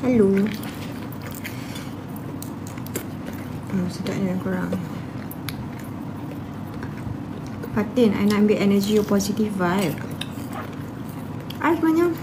Hello. Sedapnya korang. Fatin, I nak ambil energy your positive vibe. I sebenarnya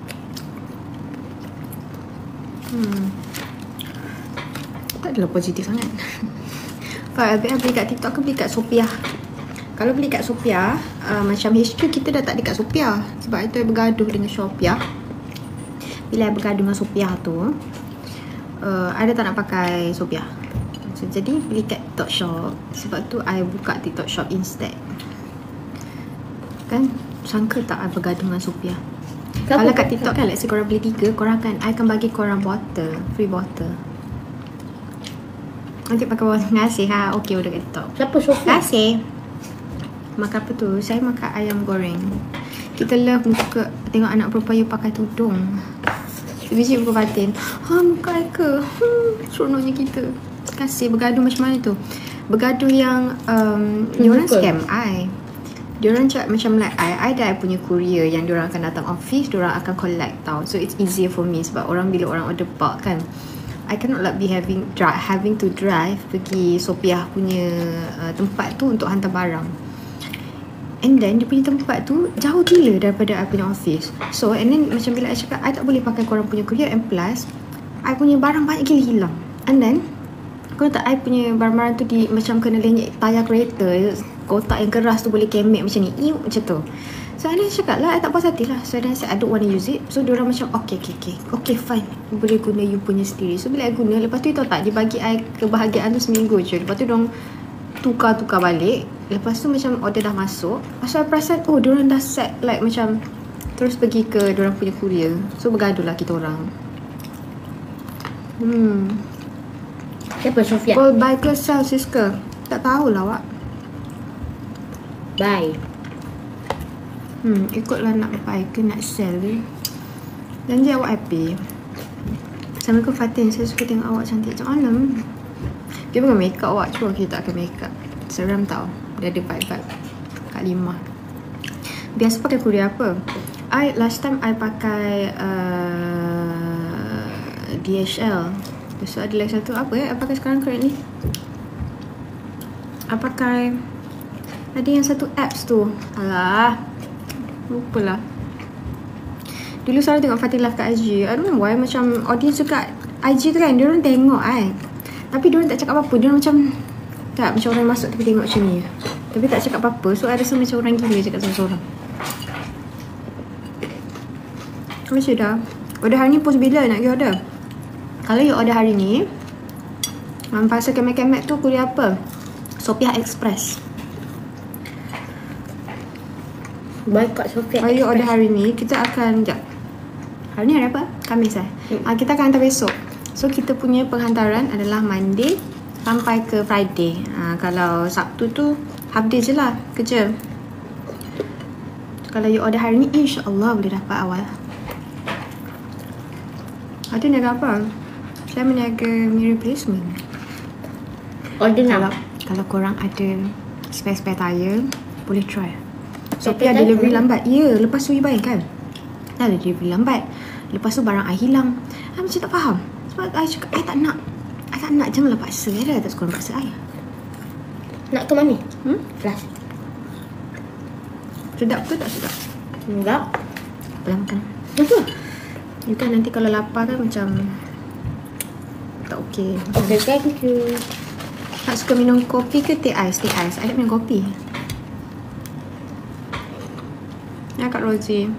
tak adalah positif sangat. Faham, beli kat TikTok ke beli kat Sophia? Kalau beli kat Sophia, macam HQ kita dah tak ada kat Sophia. Sebab itu I bergaduh dengan Sophia. Bila I bergaduh dengan Sophia tu, I dah tak nak pakai Sophia. So, jadi beli kat TikTok Shop. Sebab tu I buka TikTok Shop instead. Kan? Sangka tak I bergaduh dengan Sophia. Kalau kat TikTok kan, let's say korang beli 3, I akan bagi korang bottle, free bottle. Nanti pakai bottle. Terima kasih ha. Okay, udah kat TikTok. Siapa Sophia? Terima kasih. Makan apa tu? Saya makan ayam goreng. Kita love muka tengok anak perempuan you pakai tudung. Biji muka Fatin. Muka I ke? Seronoknya kita. Terima kasih. Bergaduh macam mana tu? Bergaduh yang diorang scam I. Diorang cakap macam like I dah punya courier yang diorang akan datang office, diorang akan collect tau. So it's easier for me sebab bila orang order bulk kan, I cannot like be having to drive pergi Sophia punya tempat tu untuk hantar barang. And then dia punya tempat tu jauh gila daripada I punya office. So and then macam bila I cakap I tak boleh pakai korang punya courier, and plus I punya barang banyak gila hilang. And then kau tak I punya barang-barang tu macam kena lenyek tayar kereta, kotak yang keras tu boleh kemek macam ni, macam tu. So I cakap lah I tak puas hati lah. So I said I don't want to use it. So diorang macam okay fine, boleh guna you punya sendiri. So bila I guna, lepas tu tahu tak, dia bagi I kebahagiaan tu seminggu je. Lepas tu diorang tukar balik. Lepas tu macam order dah masuk. Pasal I perasan diorang dah set like macam terus pergi ke diorang punya courier. So bergaduh lah kita orang. Siapa Sophia? Kau buy ke sell sis ke? Tak tahulah awak. Buy. Ikutlah nak buy ke nak sell ke. Janji awak happy. Assalamualaikum Fatin, saya suka tengok awak cantik macam malam. Dia bukan make up awak, cuba kita akan make up. Seram tau. Dia ada vibe Kak Lima. Biasa pakai courier apa? Last time I pakai DHL. Lepas tu ada lagi satu apa I pakai sekarang currently. I pakai ada yang satu apps tu. Alah, lupalah. Dulu selalu tengok Fatin live kat IG. I don't know why, macam audience juga IG tu kan, diorang tengok tapi diorang tak cakap apa-apa. Diorang macam tak, macam orang masuk tapi tengok macam ni, tapi tak cakap apa-apa. So I rasa macam orang gila cakap seorang-seorang. Macam dah. Order hari ni post bila nak pergi order? Kalau you order hari ni, pasal kemek-kemek tu courier apa? Sophia Express. Baik kat Sophia. Kalau you order hari ni, kita akan hari ni hari apa? Khamis kita akan hantar besok. So kita punya penghantaran adalah Monday sampai ke Friday. Kalau Sabtu tu half day je lah kerja. Kalau you order hari ni, insyaAllah boleh dapat awal. Ada niaga apa? Saya meniaga mirror replacement. Order nak. Kalau korang ada spare tayar, boleh try. Sophia delivery lambat. Ya, lepas tu you bayangkan, dah ada delivery lambat. Lepas tu barang I hilang. I macam tak faham. Sebab I cakap I tak nak, janganlah paksa. I dah tak suka orang paksa I. Nak ke mami? Flash. Sedap ke tak sedap? Enggak. Apalah makan. Betul. You kan nanti kalau lapar kan macam tak okey. Okay, thank you. Tak suka minum kopi ke teh ais? Teh ais. I nak minum kopi. Ya Kak Rosie.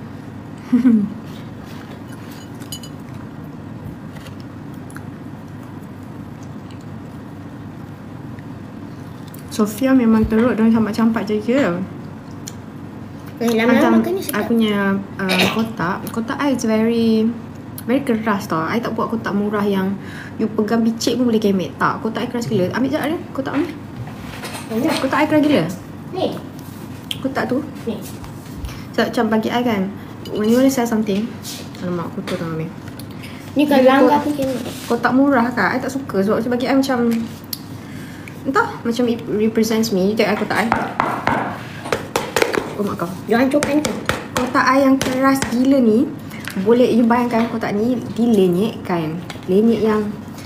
Sophia memang teruk dan campak-campak je. Lama-lama makan ni I sedap. punya kotak I is very keras tau. I tak buat kotak murah yang you pegang bicik pun boleh kemek. Tak, kotak I keras gila. Ambil sekejap ni kotak ni. Kotak I keras gila. Ni. Kotak tu. Ni. So, macam bagi I kan, when you want to sell something, alamak kotor dah ambil. Ni kalau langgar pun kena. Kotak murah kan, I tak suka. Sebab bagi I macam, entah, macam it represents me. You take I kotak I. Oh mak kau. Jangan cokan tu. Kotak I yang keras gila ni, Boleh you bayangkan kotak ni dilenyekkan. Lenyek yang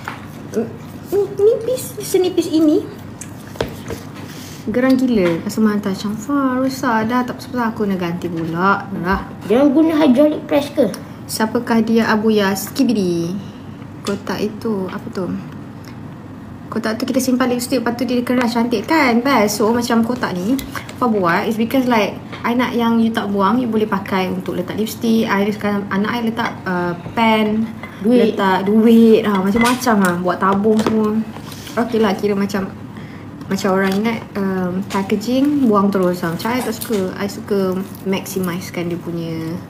nipis, senipis ini. Gerang gila. Rasa mantap macam rosak dah. Tak pasal aku nak ganti pula. Jangan guna hydraulic press ke? Siapakah dia Abu Yas? Kibidi. Kotak itu apa tu? Kotak tu kita simpan lipstick, lepas tu dia keras cantik kan? Best. So macam kotak ni apa buat is because like I nak yang you tak buang, you boleh pakai untuk letak lipstick. Sekarang anak I letak pen, Duit. letak duit, macam-macam buat tabung semua. Okay lah, kira macam orang ingat packaging buang terus. Macam I tak suka. I suka maximizekan dia punya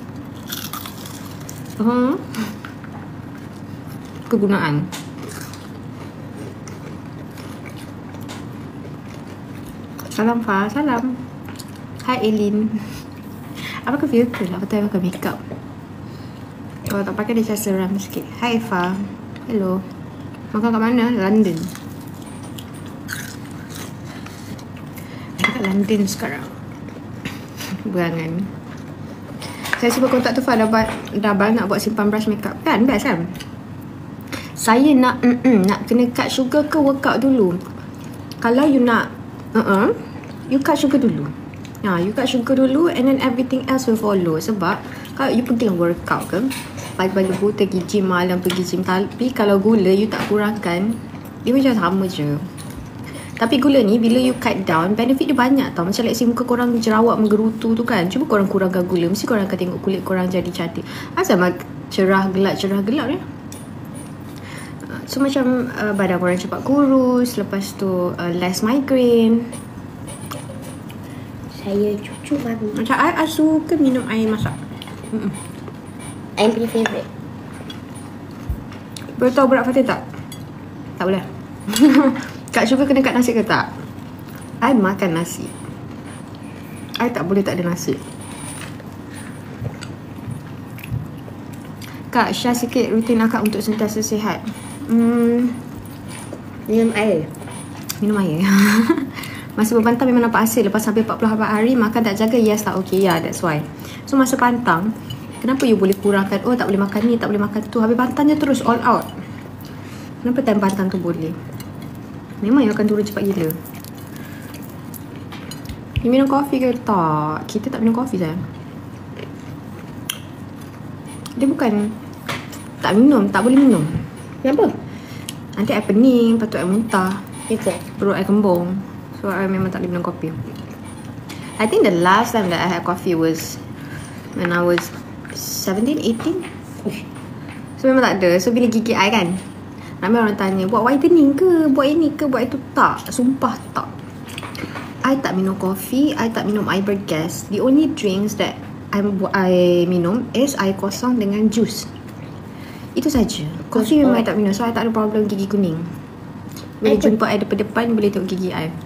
kegunaan. Salam Fa, salam. Hai Elin. Apa ke filter lah, betul pakai makeup. Kalau tak pakai dia macam seram sikit. Hai Fa. Hello. Makan kat mana? London. Dekat London sekarang. Berangan. Saya simpan kontak tu Fa, dah nak buat simpan brush makeup. Kan? Best kan? Saya nak kena cut sugar ke workout dulu? Kalau you nak you cut sugar dulu. You cut sugar dulu and then everything else will follow. Sebab kalau you pergi workout ke, pagi-pagi pergi gym, malam pergi gym, tapi kalau gula you tak kurangkan, dia macam sama je. Tapi gula ni bila you cut down, benefit dia banyak tau. Macam let's say muka korang jerawat menggerutu tu kan, cuba korang kurangkan gula, mesti korang akan tengok kulit korang jadi cantik. Asal cerah gelap ni. So macam badan korang cepat kurus, lepas tu less migraine. Saya cucu mami. Macam I suka minum air masak. I punya favourite. Boleh tahu berat Fatih tak? Tak boleh. Kak suka kena kat nasi ke tak? I makan nasi. I tak boleh tak ada nasi. Kak, share sikit rutin akak untuk sentiasa sihat. Minum air. Minum air. Masa berpantang memang nampak hasil. Lepas sampai 44 hari makan tak jaga, yes tak okay. Yeah, that's why. So masa pantang, kenapa you boleh kurangkan, tak boleh makan ni, tak boleh makan tu. Habis pantang je terus all out. Kenapa time pantang tu boleh? Memang you akan turun cepat gila. You minum kopi ke tak? Kita tak minum kopi sayang. Dia bukan tak minum, tak boleh minum. Kenapa? Nanti I pening, lepas tu I muntah, Itu. perut I kembung. So I memang tak boleh minum kopi. I think the last time that I had coffee was when I was 17, 18. So memang tak ada. So bila gigi I kan, ramai orang tanya, buat whitening ke, buat ini ke, buat itu. Tak, sumpah tak. I tak minum kopi, I tak minum air bergas. The only drinks that I minum is air kosong dengan jus. Itu saja. Kopi memang I tak minum. So I tak ada problem gigi kuning. Boleh jumpa I depan-depan, boleh tengok gigi I.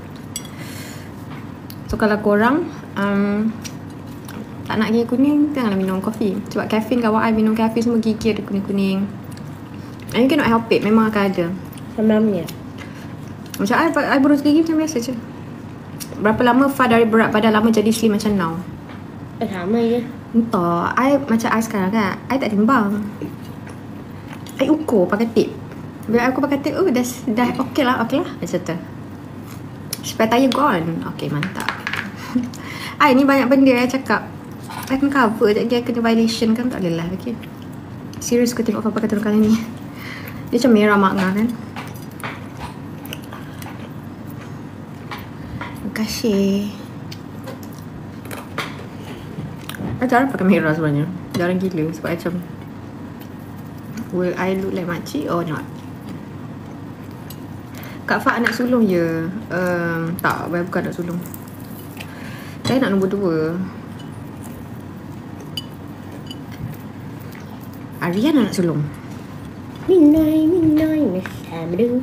So kalau korang tak nak gigi kuning, janganlah minum kopi. Sebab caffeine, kawan I minum caffeine semua gigi ada kuning-kuning. And you cannot help it, memang akan ada. Semalamnya. Macam I berus gigi macam biasa je. Berapa lama Fa dari berat badan lama jadi slim macam now? Sama je. Entah, macam I sekarang kan, I tak timbang. I ukur pakai tip. Bila aku pakai tip, dah okey lah macam tu. Spare tire gone. Okay, mantap. Ni banyak benda I cakap. I akan cover je, dia kena violation kan, tak boleh lah. Okay, serius aku tengok apa kata kali ni. Dia macam merah makna kan. Terima kasih. I jarang pakai merah sebenarnya. Jarang gila sebab macam, will I look like makcik or not? Kak Fak anak sulung je. Tak, bukan anak sulung. Saya nak nombor 2. Aryan anak sulung. Minai Samadu.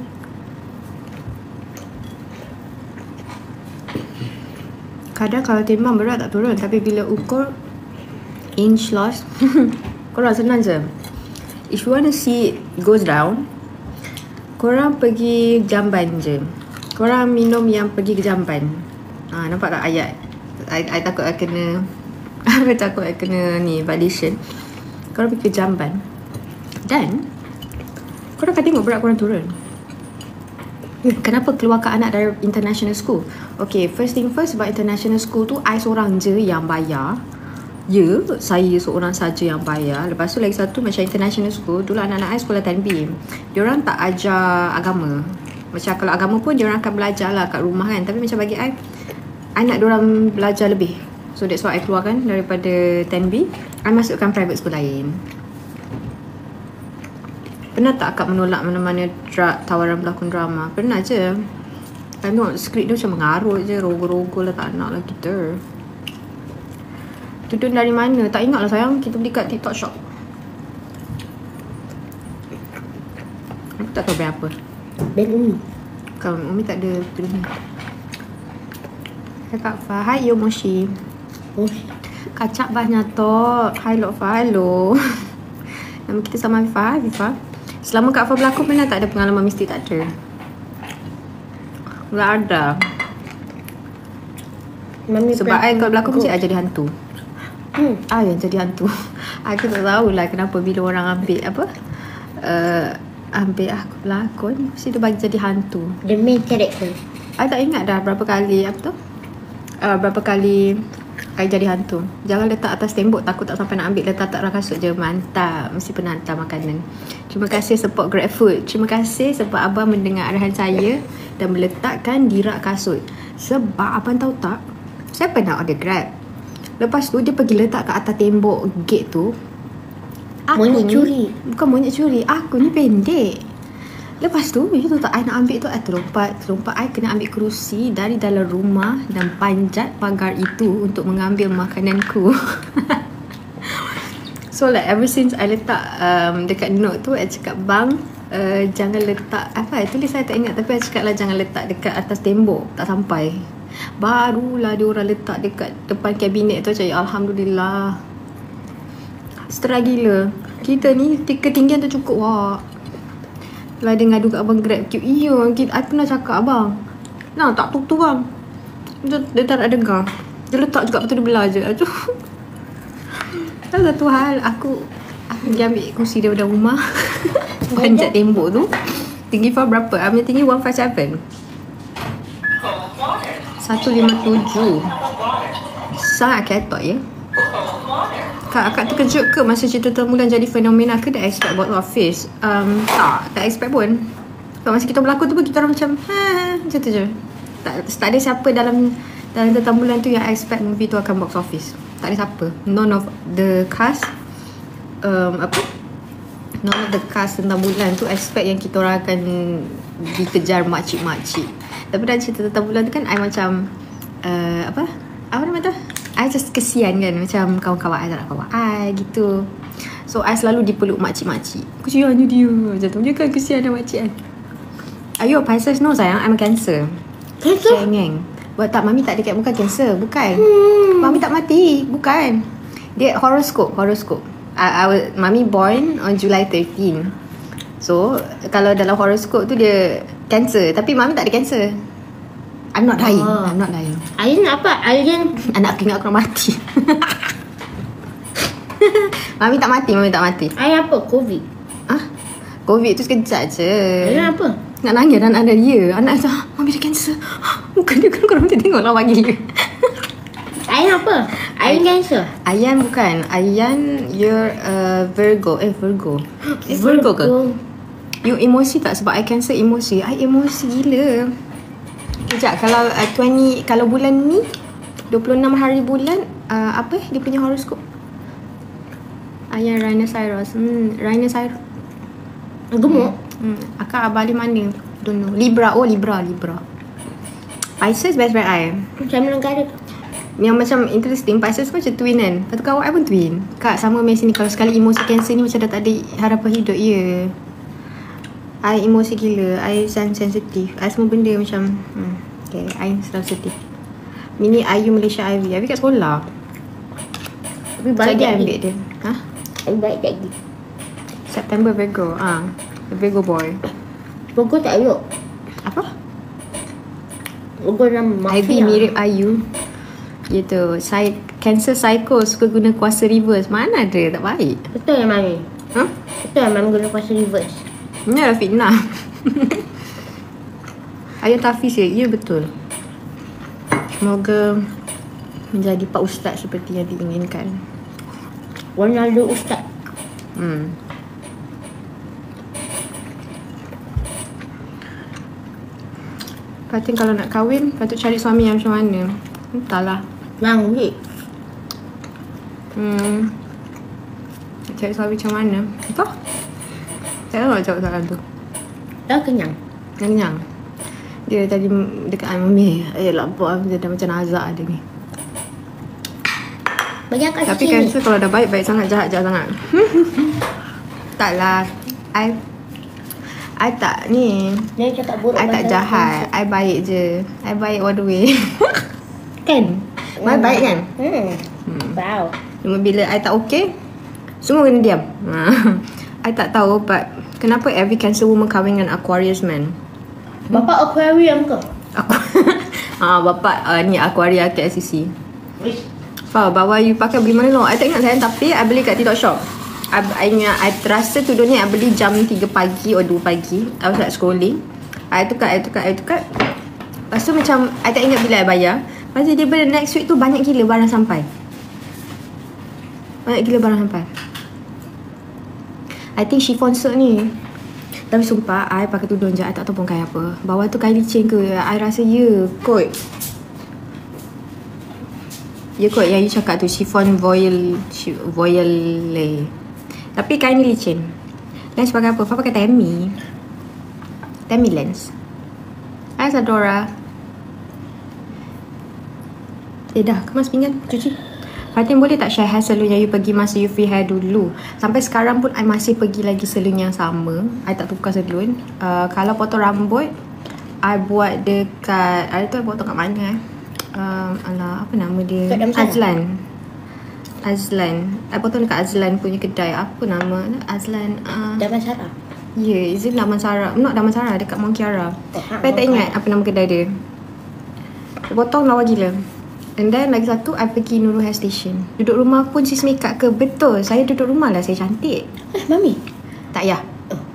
Kadang kalau timbang berat tak turun, tapi bila ukur inch loss korang senang je. If you want to see it goes down, korang pergi jamban je. Korang minum yang pergi ke jamban. Nampak tak ayat? I takut I kena I takut I kena ni violation. Korang pergi ke Jamban. Dan korang akan tengok berat korang turun. Kenapa keluarkan anak dari international school? Okay, first thing first, sebab international school tu I seorang je yang bayar. Ya, saya seorang saja yang bayar. Lepas tu lagi satu, macam international school, dulu anak-anak I sekolah Tanbim, diorang tak ajar agama. Macam kalau agama pun diorang akan belajar lah kat rumah kan. Tapi macam bagi I nak diorang belajar lebih. So that's why I keluarkan daripada Tanbim, I masukkan private school lain. Pernah tak akak menolak mana-mana tawaran berlakon drama? Pernah je. I tengok skrip dia macam mengarut je, rogo-rogo lah, tak nak lah kita. Tudung dari mana? Tak ingat lah sayang, kita beli kat TikTok shop. Aku tak tahu berapa. Ben Umi. Bukan, Umi tak ada tudung ni. Hai Kak Fah, hai Yomoshi. Oh, Kacak banyak tok. Hai Lok Fah, hello. Nama kita sama Fah, Fah. Selama Kak Fah berlakon pernah tak ada pengalaman mesti tak ada? Tak ada. Mami Sebab I kalau berlakon mesti I jadi hantu. Yang jadi hantu. Aku tak tahulah kenapa bila orang ambil apa, ambil aku berlakon, mesti dia bagi jadi hantu. The main character. I tak ingat dah berapa kali apa tu, berapa kali I jadi hantu. Jangan letak atas tembok, takut tak sampai nak ambil. Letak atas kasut je, mantap. Mesti pernah hantar makanan. Terima kasih support GrabFood. Terima kasih sebab abang mendengar arahan saya dan meletakkan di rak kasut. Sebab abang tahu tak, saya pernah order Grab. Lepas tu dia pergi letak kat atas tembok gate tu. Monyet curi. Bukan monyet curi, aku ni pendek. Lepas tu, you tahu tak, I nak ambil tu, I terlompat, I kena ambil kerusi dari dalam rumah dan panjat pagar itu untuk mengambil makananku. So like ever since I letak dekat note tu, I cakap bang, jangan letak, apa tulis saya tak ingat, tapi I cakap lah jangan letak dekat atas tembok, tak sampai. Barulah diorang letak dekat depan kabinet tu. Macam alhamdulillah. Setera gila. Kita ni ketinggian tu cukup wak. Lah dia ngadu kat abang Grab queue. Iya, I pernah cakap abang, nah tak tu bang. Dia tak nak dengar. Dia letak juga, betul dia belah je. Aduh. Satu hal, aku pergi ambil kursi daripada rumah. Panjat tembok tu. Tinggi Fah berapa? Ambil tinggi 157. 157. Sangat ketok ya. Akak terkejut ke masa cerita Termulan jadi fenomena ke? Tak expect box office? Tak expect pun. Masa kita berlakon tu pun kita orang macam macam tu je. Tak ada siapa dalam Termulan tu yang expect movie tu akan box office. Tak ada siapa. None of the cast none of the cast Termulan tu expect yang kita orang akan dikejar makcik-makcik. Tapi dalam cerita Termulan tu kan I macam apa nama tu, I just kesian kan, macam kawan-kawan I tak nak kawan I gitu. So I selalu dipeluk makcik-makcik. Kesiannya dia macam tu. Dia kan kesian dah makcik kan. Ayo Pisces no sayang, I'm cancer. Cancer? Cengeng. Buat tak, mami tak dekat, bukan cancer. Bukan. Mami tak mati. Bukan. Dia horoscope. Mami born on July 13. So kalau dalam horoscope tu dia cancer. Tapi mami tak ada cancer. I'm not dying. Alien apa? Alien. Anak aku ingat aku nak mati. Mami tak mati. Alien apa? Covid. Covid tu sekejap je. Alien apa? Nak nangis dan ada dia. Anak saya, mami ada kanser. Bukan dia kan, korang tengok lawa gila. Alien apa? Alien cancer. Ayan bukan. Ayan you're Virgo. Virgo. Virgo ke? You emosi tak? Sebab I cancer emosi. I emosi gila. Sekejap, kalau bulan ni 26 hari bulan, apa dia punya horoskop? Ayan Rhinoceros. Rhinoceros Gemuk. Akak balik mana? Don't know. Libra. Oh Libra. Pisces best friend I. Macam negara. Yang macam interesting, Pisces macam twin kan. Lepas tu kawan I pun twin. Kak sama Messi ni, kalau sekali emosi cancer ni macam dah tak ada harapan hidup. Ya, I emosi gila. I sensitif. I semua benda macam okay, I selalu sedih. Mini Ayu Malaysia Ivy kat sekolah. Tapi baik dia lagi. ambil dia. Baik lagi. September Virgo. Virgo boy. Virgo tak elok. Apa? Virgo nama mafia. Ivy mirip Ayu. Gitu. Saya Cancer psycho suka guna kuasa reverse. Mana ada, tak baik. Betul ya Mami? Ha? Betul ya Mami guna kuasa reverse? Ini adalah fitnah. Ayah Tafiz ya, ya betul. Semoga menjadi Pak Ustaz seperti yang diinginkan. Ronaldo Ustaz. Fatin kalau nak kahwin, patut cari suami yang macam mana? Entahlah. Bang, wait. Nak cari suami macam mana? Entah. Saya nak jawab soalan tu. Dah kenyang. Kenyang. Dia tadi dekat Mami. Lapar dia dah macam nazak dia ni. Bagi akak Tapi sini. cancer kalau dah baik-baik sangat, jahat-jahat sangat. Taklah. I tak ni. Dia cakap buruk I tak pasal jahat. I baik je. I baik all the way. Kan? I baik kan? Wow. Cuma bila I tak okay, semua kena diam. I tak tahu but kenapa every cancer woman kahwin dengan Aquarius man? Bapak aquarium ke? Aku bapak ni Aquaria KLCC. Wish. Faham bawa you pakai beli mana no? I tak ingat sayang, tapi I beli kat TikTok shop. I ingat I terasa tudung ni I beli jam 3 pagi atau 2 pagi. I was like scrolling. I tukar. Lepas tu macam I tak ingat bila I bayar. Lepas tu dia pada next week tu banyak gila barang sampai. I think chiffon silk ni. Tapi sumpah I pakai tudung je, I tak tahu pun kain apa. Bawah tu kain licin ke? I rasa ya kot. Ya kot yang you cakap tu, chiffon voile. Tapi kain ni licin. Lens pakai apa? Fah pakai Temi lens. Hai Sadora. Dah kemas pinggan, cuci. Fatin boleh tak share hair salon yang you pergi masa you free hair dulu? Sampai sekarang pun I masih pergi lagi salon yang sama. I tak tukar salon. Kalau potong rambut I buat dekat, I tu I potong kat mana alah, apa nama dia? Azlan. I potong dekat Azlan punya kedai. Apa nama? Azlan Damansara. Ya, is it Damansara? Not Damansara, dekat Mount Kiara. I tak ingat apa nama kedai dia. I potong lawa gila. And then lagi satu, I pergi Nurul Hair Station. Duduk rumah pun sis make up ke? Betul, saya duduk rumah lah, saya cantik. Mami? Tak payah.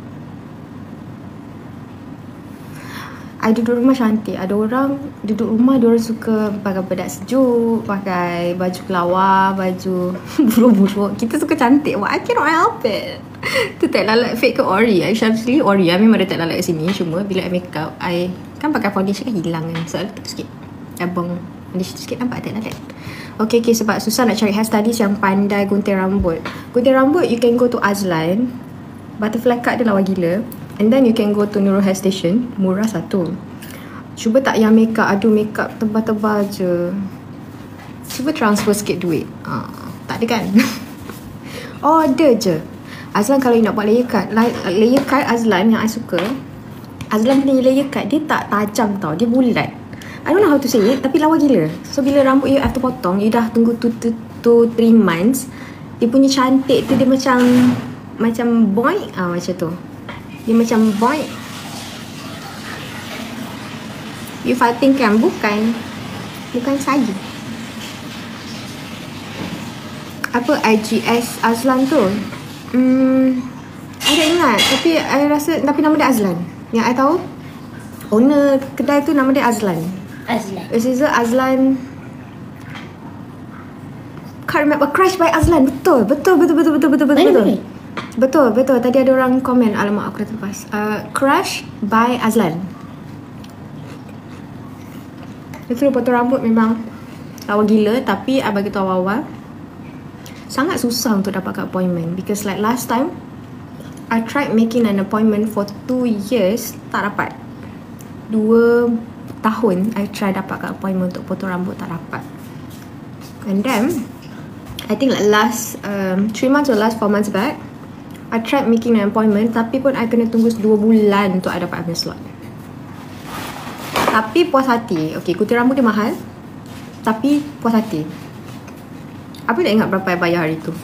I duduk rumah cantik. Ada orang duduk rumah, diorang suka pakai bedak sejuk, pakai baju kelawar, baju buruk-buruk. Kita suka cantik. But I cannot help it. Tu tak lalat fake ke ori. Actually ori. I memang ada tak lalat kat sini. Cuma bila I make up, I kan pakai foundation kan hilang kan. So I letak sikit abang foundation sikit, nampak tak lalat. Okay, sebab susah nak cari hairstylist yang pandai gunting rambut. Gunting rambut, you can go to Azlan. Butterfly cut dia lawa gila. And then you can go to Nurul Hair Station. Murah satu. Cuba tak yang makeup. Aduh, makeup tebal-tebal je. Cuba transfer sikit duit. Tak ada kan? Oh, ada je. Azlan kalau you nak buat layer cut. Layer cut Azlan yang I suka. Azlan punya layer cut, dia tak tajam tau. Dia bulat. I don't know how to say it, tapi lawa gila. So bila rambut you have to potong, you dah tunggu 2-3 months. Dia punya cantik tu dia macam boy. Macam tu. Dia macam boy. You fighting kan? Bukan saya. Apa IGS Azlan tu? I tak ingat. Tapi I rasa, tapi nama dia Azlan. Yang I tahu, owner kedai tu nama dia Azlan. This is Azlan. Can't remember. Crush by Azlan. Betul. Betul. Tadi ada orang komen. Alamak, aku dah terlepas. Crush by Azlan. Betul, potong rambut memang lawa gila. Tapi I bagi tahu awal-awal, sangat susah untuk dapatkan appointment. Because like last time, I tried making an appointment for 2 years. Tak dapat. 2 tahun I try dapatkan appointment untuk potong rambut. Tak dapat. And then I think like last 3 months or last 4 months back, I tried making an appointment. Tapi pun I kena tunggu 2 bulan untuk I dapat ambil slot. Tapi puas hati. Okay, gunting rambut dia mahal, tapi puas hati. Aku tak ingat berapa I bayar hari tu.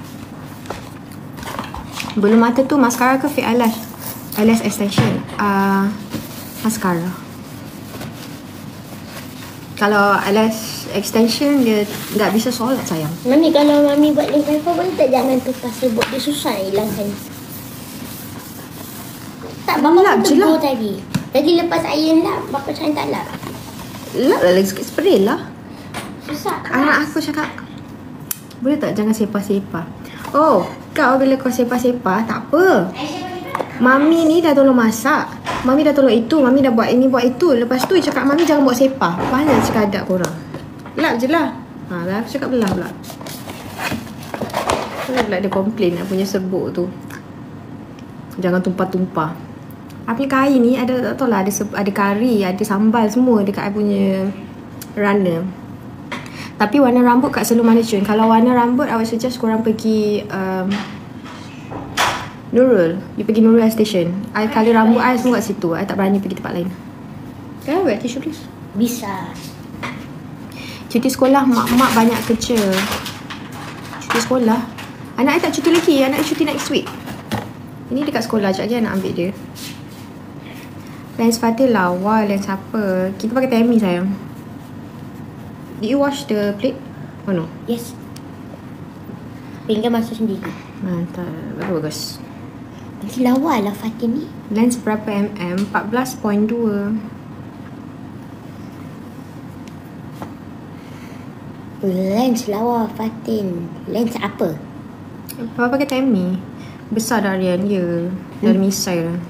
Bulu mata tu mascara ke fake eyelash? Eyelash extension. Mascara. Kalau eyelash extension dia tak bisa solat sayang. Mami, kalau Mami buat link wifi boleh tak jangan tukar sebut dia susah nak hilangkan. Tak, Bapa Lap pun je lah. tegur tadi. Tadi lepas iron lap, Bapa macam tak lap. Lap lah lagi sikit spray lah. Susah. Anak aku cakap, boleh tak jangan sepah-sepah. Oh, kau bila kau sepah-sepah tak apa. Mami ni dah tolong masak. Mami dah tolong itu. Mami dah buat ini, buat itu. Lepas tu cakap Mami jangan buat sepah. Mana cakap ada korang. Lap je lah. Dah aku cakap belah pula. Pula dia komplain nak punya serbuk tu. Jangan tumpah-tumpah. Aku punya kain ni ada, tak tahu lah, ada kari, ada sambal semua dekat aku punya runner. Tapi warna rambut kat Salon Management. Kalau warna rambut, I would suggest korang pergi Nurul. You pergi Nurul Station. I colour rambut I semua kat situ. I tak berani pergi tempat lain. Can I wear tissue please? Bisa. Cuti sekolah, mak-mak banyak kerja. Cuti sekolah? Anak I tak cuti lagi. Anak I cuti next week. Ini dekat sekolah. Sekejap lagi anak ambil dia. Lens Fatih lawa. Lens apa? Kita pakai Temi sayang. Did you wash the plate? Oh no. Yes. Pinggan masuk sendiri. Mantap. Bagus. Nanti lawa lah Fatih ni. Lens berapa mm? 14.2. Lens lawa Fatin. Lens apa? Papa pakai Temi. Besar dah Rian. Ya. Dah ada misai dah.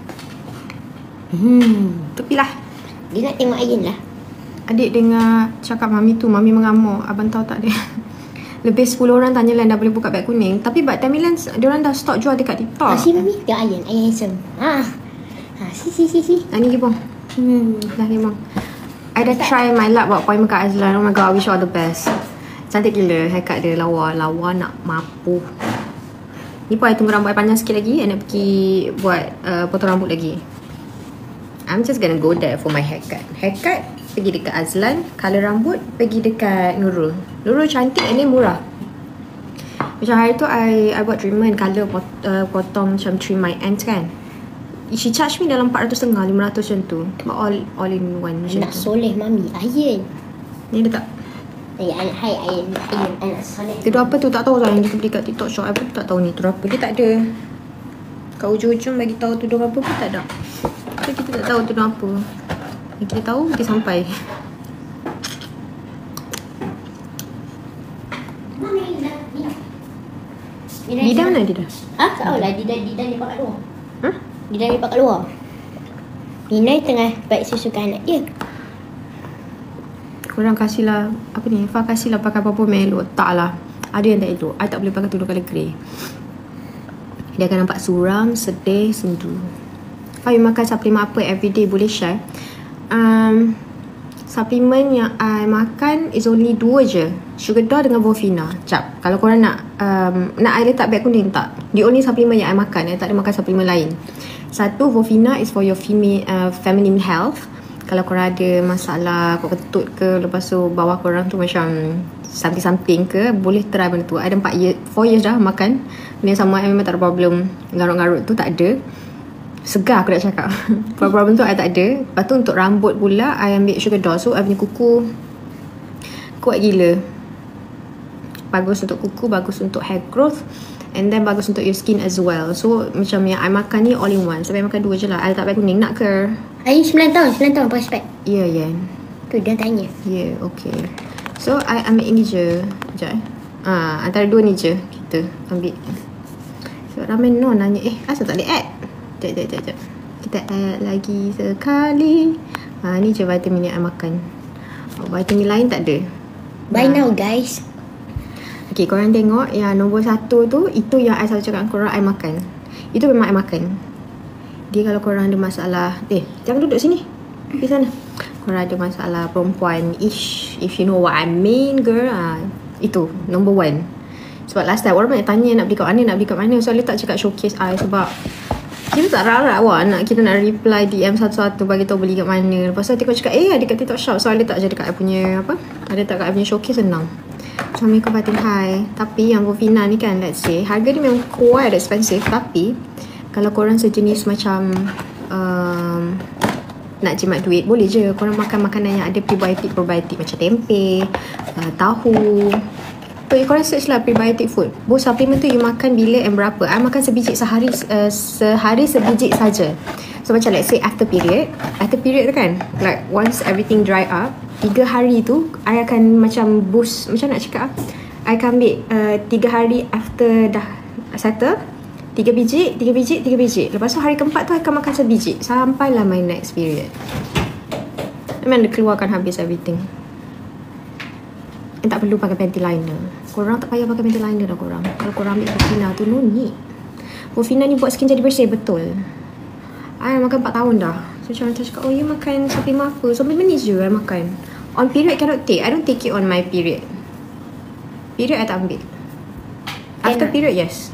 Tepi lah. Dia nak tengok Ayin lah. Adik dengar cakap Mami tu, Mami mengamuk. Abang tahu tak dia? Lebih 10 orang tanya Len dah boleh buka beg kuning. Tapi buat Temi Lens, diorang dah stop jual dekat TikTok. Si Mami, tengok Ayin. Ayin handsome. Si. Ni gibong. Dah gibong. I dah try my luck buat appointment kat Azlan. Oh my god, I wish you all the best. Cantik gila haircut dia, lawa. Lawa nak mapu. Ni pun I tunggu rambut I panjang sikit lagi. I nak pergi buat potong rambut lagi. I'm just gonna go there for my haircut. Haircut, pergi dekat Azlan. Colour rambut, pergi dekat Nurul. Nurul cantik and then murah. Macam hari tu I buat treatment colour potong macam trim my ends kan. She charge me dalam 450, 500 macam tu. But all in one macam Anak tu. soleh Mami. Ayin. Ni dia tak. Hai Ayin. Anak soleh. Tudung apa tu tak tahu tau yang kita beli kat TikTok shop. I pun tak tahu ni tudung apa. Dia tak ada. Kat ujung-ujung bagi tahu tudung apa pun tak ada. So kita tak tahu tudung apa. Yang kita tahu dia sampai. Bidang mana dia dah? Tak tahu lah. Dia lepak kat luar. Huh? Dia lepak kat luar. Nina tengah baik susukan anak dia. Korang kasihlah apa ni? Fah kasihlah pakai apa-apa melok. Tak lah. Ada yang tak elok. I tak boleh pakai tudung colour grey. Dia akan nampak suram, sedih, sendu. Fah, you makan suplemen apa everyday? Boleh share? Suplemen yang I makan is only 2 je. Sugar dengan Bovina. Cap. Kalau korang nak I letak beg kuning tak? The only suplemen yang I makan. I tak ada makan suplemen lain. Satu, Bovina is for your feminine health. Kalau korang ada masalah kau ketut ke, lepas tu bawah korang tu macam something ke, boleh try benda tu. Ada 4 years dah makan. Benda sama I memang tak ada problem. Garut-garut tu tak ada. Segar aku nak cakap. Problem tu I tak ada. Lepas tu untuk rambut pula I ambil Sugar Doll. So I punya kuku kuat gila. Bagus untuk kuku, bagus untuk hair growth, and then bagus untuk your skin as well. So macam yang I makan ni all in one. Sampai makan 2 je lah. I letak beg kuning. Nak ke? Ayin 9 tahun pakai spek. Ya, yeah. Tu dia tanya. Ya, okay. So I ambil ini je. Sekejap antara 2 ni je kita ambil. So ramai nanya asal tak boleh add. Sekejap. Kita add lagi sekali. Ni je vitamin yang I makan. Vitamin lain tak ada. Bye now guys. Okay, korang tengok yang nombor 1 tu. Itu yang I selalu cakap dengan korang I makan. Itu memang I makan. Dia kalau korang ada masalah, jangan duduk sini, pergi sana. Korang ada masalah perempuan ish, if you know what I mean girl, itu number 1. Sebab last time orang banyak tanya nak beli kat mana, so I tak cakap showcase I. Sebab kita tak rarat nak kita nak reply DM satu-satu bagi tahu beli kat mana. Lepas tu tengok cakap ada kat TikTok shop. So I letak je dekat I punya ada tak kat I punya showcase, senang. Assalamualaikum Fatin, hai. Tapi yang Bovina ni kan, let's say harga ni memang quite expensive. Tapi kalau korang sejenis macam nak jimat duit, boleh je korang makan makanan yang ada probiotik macam tempe, tahu. So korang search lah prebiotic food. Both supplement tu you makan bila and berapa. I makan sebiji sehari sebiji saja. So macam let's say after period tu kan, like once everything dry up, 3 hari tu I akan macam boost, macam nak cakap, I akan ambil 3 hari after dah settle, 3 biji. Lepas tu hari keempat tu I akan makan sebiji sampailah my next period. Memang dia keluarkan habis everything. Tak perlu pakai panty liner. Korang tak payah pakai panty liner dah korang. Kalau korang ambil Bofina tu, no need. Bofina ni buat skin jadi bersih, betul. I makan 4 tahun dah. So macam cakap, oh you makan supplement apa? Supplement ni je I makan. On period cannot take. I don't take it on my period. Period I tak ambil. After period, yes.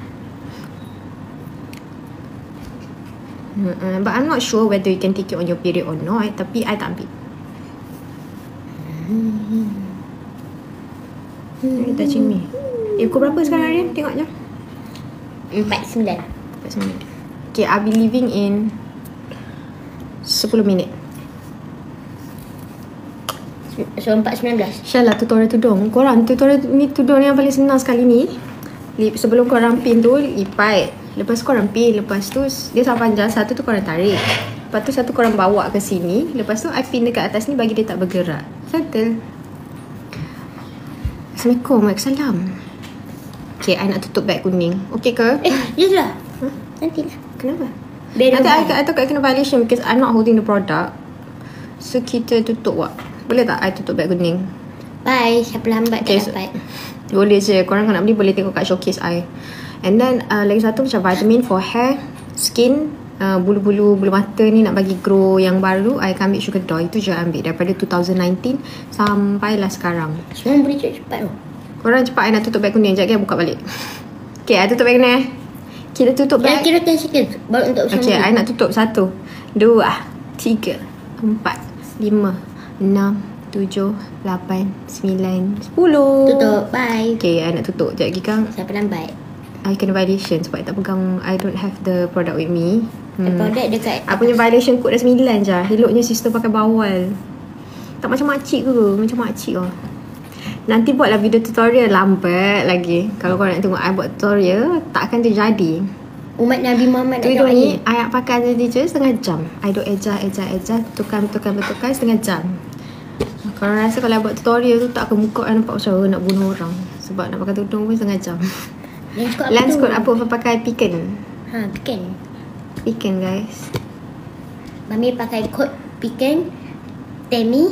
But I'm not sure whether you can take it on your period or not. Tapi I tak ambil. Touching me. Pukul berapa sekarang Aryan? Tengok je. 49. Okay, I'll be leaving in 10 minit. So 4.19. Syahlah tutorial tudung. Korang tutorial ni tudung yang paling senang sekali ni. Sebelum korang pin tu, lipat. Lepas korang pin, lepas tu dia sama panjang. Satu tu korang tarik. Lepas tu satu korang bawa ke sini. Lepas tu I pin dekat atas ni bagi dia tak bergerak. Settle. Assalamualaikum. Waalaikumsalam. Okay, I nak tutup beg kuning. Okay ke? Ya sudah. Nantilah. Kenapa? Nanti I takut kena violation because I'm not holding the product. So kita tutup wak. Boleh tak I tutup beg kuning? Bye. Siapa lambat tak dapat. Boleh je. Korang nak beli boleh tengok kat showcase I. And then lagi satu macam vitamin for hair, skin, bulu-bulu mata ni nak bagi grow yang baru. I akan ambil Sugar Doll. Itu je ambil daripada 2019 sampailah sekarang. Semua boleh cepat tu. Korang cepat I nak tutup beg kuning. Sekejap lagi I buka balik. Okay, I tutup beg kuning. Kita tutup beg. Kira 10 second baru untuk bersama. Okay, I nak tutup 1, 2, 3, 4, 5, 6, 7, 8, 9, 10. Tutup. Bye. Okay, I nak tutup. Sekejap lagi Kang. Siapa lambat? I kena violation sebab I tak pegang. I don't have the product with me. Produk dekat I punya violation code dah 9 je. Eloknya sister pakai bawal. Tak macam makcik ke? Macam makcik lah. Nanti buatlah video tutorial. Lambat lagi. Kalau korang nak tengok I buat tutorial, tak akan terjadi. Umat Nabi Muhammad nak Tudung tengok ni I nak pakai tadi je setengah jam. I duk eja Tukar setengah jam. Korang rasa kalau I buat tutorial tu tak akan muka I nampak macam nak bunuh orang. Sebab nak pakai tudung pun setengah jam. Lens code apa? Pakai Piken. Piken guys. Mami pakai kod Piken Temi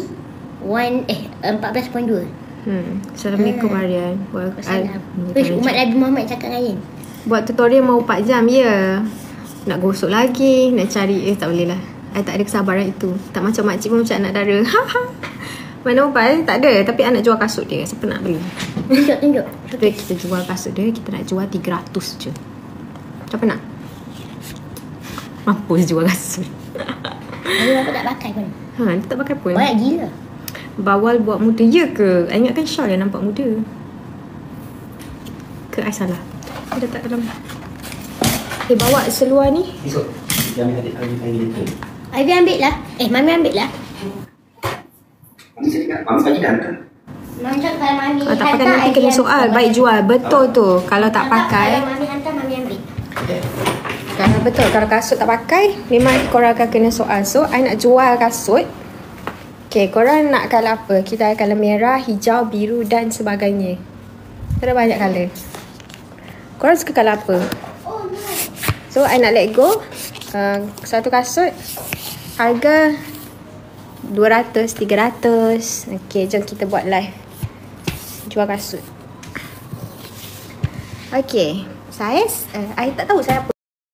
14.2. Assalamualaikum Aryan. Umat Nabi Muhammad cakap dengan Ayin. Buat tutorial mau 4 jam ya. Nak gosok lagi, nak cari tak boleh lah. I tak ada kesabaran itu. Tak macam makcik pun macam anak dara. Mana Opal? Tak ada. Tapi I nak jual kasut dia. Siapa nak beli? Tunjuk. Kita jual kasut dia. Kita nak jual 300 je. Siapa nak? Mampus jual kasut. Aku tak pakai pun. Dia tak pakai pun. Banyak gila. Bawal buat muda. Ya ke? I ingatkan Syah yang nampak muda. Ke I salah? I letak dalam. Bawa seluar ni. Esok dia ambil adik tu. Ivy ambil lah. Mami ambil lah. Mami cakap, Mami pagi dah hantar. Mami cakap kalau Mami Tak pakai nanti kena soal. Baik jual. Betul tu. Kalau tak pakai. Kalau Mami hantar, Mami ambil. Kalau betul. Kalau kasut tak pakai, memang korang akan kena soal. So, I nak jual kasut. Okay, korang nak colour apa? Kita ada colour merah, hijau, biru dan sebagainya. Ada banyak colour. Korang suka colour apa? So, I nak let go. Satu kasut. Harga 200, 300. Okay, jom kita buat live. Jual kasut. Okay. Saiz. I tak tahu saya apa.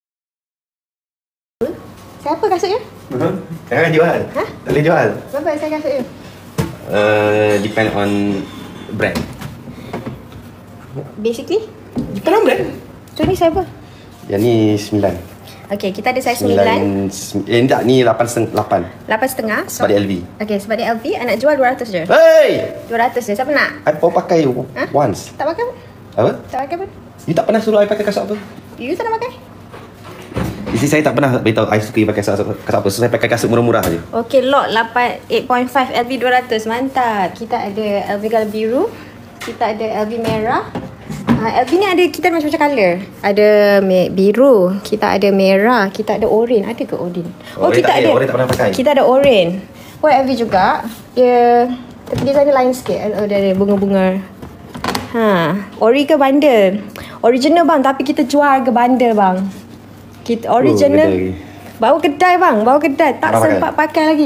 Siapa kasutnya? Jangan jual. Ha? Tak boleh jual. Berapa saya kasutnya? Depend on brand. Basically, Depend on brand. tu ni siapa? Yang ni 9. Okay, kita ada saiz 9. Tak, ni 8.5. 8.5. Sebab dia LV. Okay, sebab dia LV, I nak jual 200 je. Hey! 200 je. Siapa nak? I baru pakai once. Tak pakai pun? Apa? Tak pakai pun? You tak pernah suruh I pakai kasut apa? You tak nak pakai? Isi saya tak pernah beritahu I suka pakai kasut apa. So saya pakai kasut murah-murah je. Okay, lot 8.5 LV 200. Mantap. Kita ada LV color biru. Kita ada LV merah. LV ni ada, kita ada macam-macam colour. Ada biru, kita ada merah, kita ada oren. Ada ke oren? Oren kita tak ada. ada. Oren tak pernah pakai. Kita ada oren. LV juga. Dia tapi design dia lain sikit. Dia ada bunga-bunga. Ori ke bundle? Original bang, tapi kita jual harga bundle bang. Kita original. Bawa kedai bang, bawa kedai. Tak sempat pakai lagi.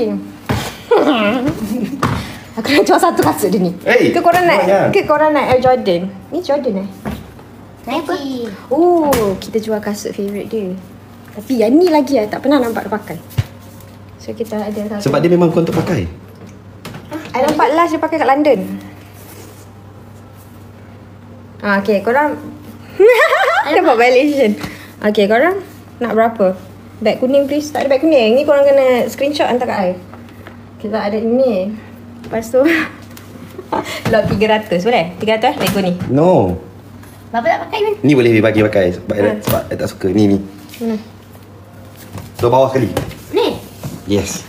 Aku nak jual satu kasut dia ni. Hey, ke korang nak Air Jordan? Ni Jordan Nike. Kita jual kasut favourite dia. Tapi yang ni lagi tak pernah nampak dia pakai. So kita ada satu. Sebab dia memang untuk pakai. I nampak last dia pakai kat London. Okay, korang dapat violation. Okay, korang nak berapa? Beg kuning please. Tak ada beg kuning. Ni korang kena screenshot hantar kat I. Kita ada ini. Lepas tu lot 300 boleh? 300 beg kuning. No. Bapa tak pakai pun. Ni boleh bagi pakai sebab I tak suka. Ni. Mana? So bawah sekali. Ni. Yes.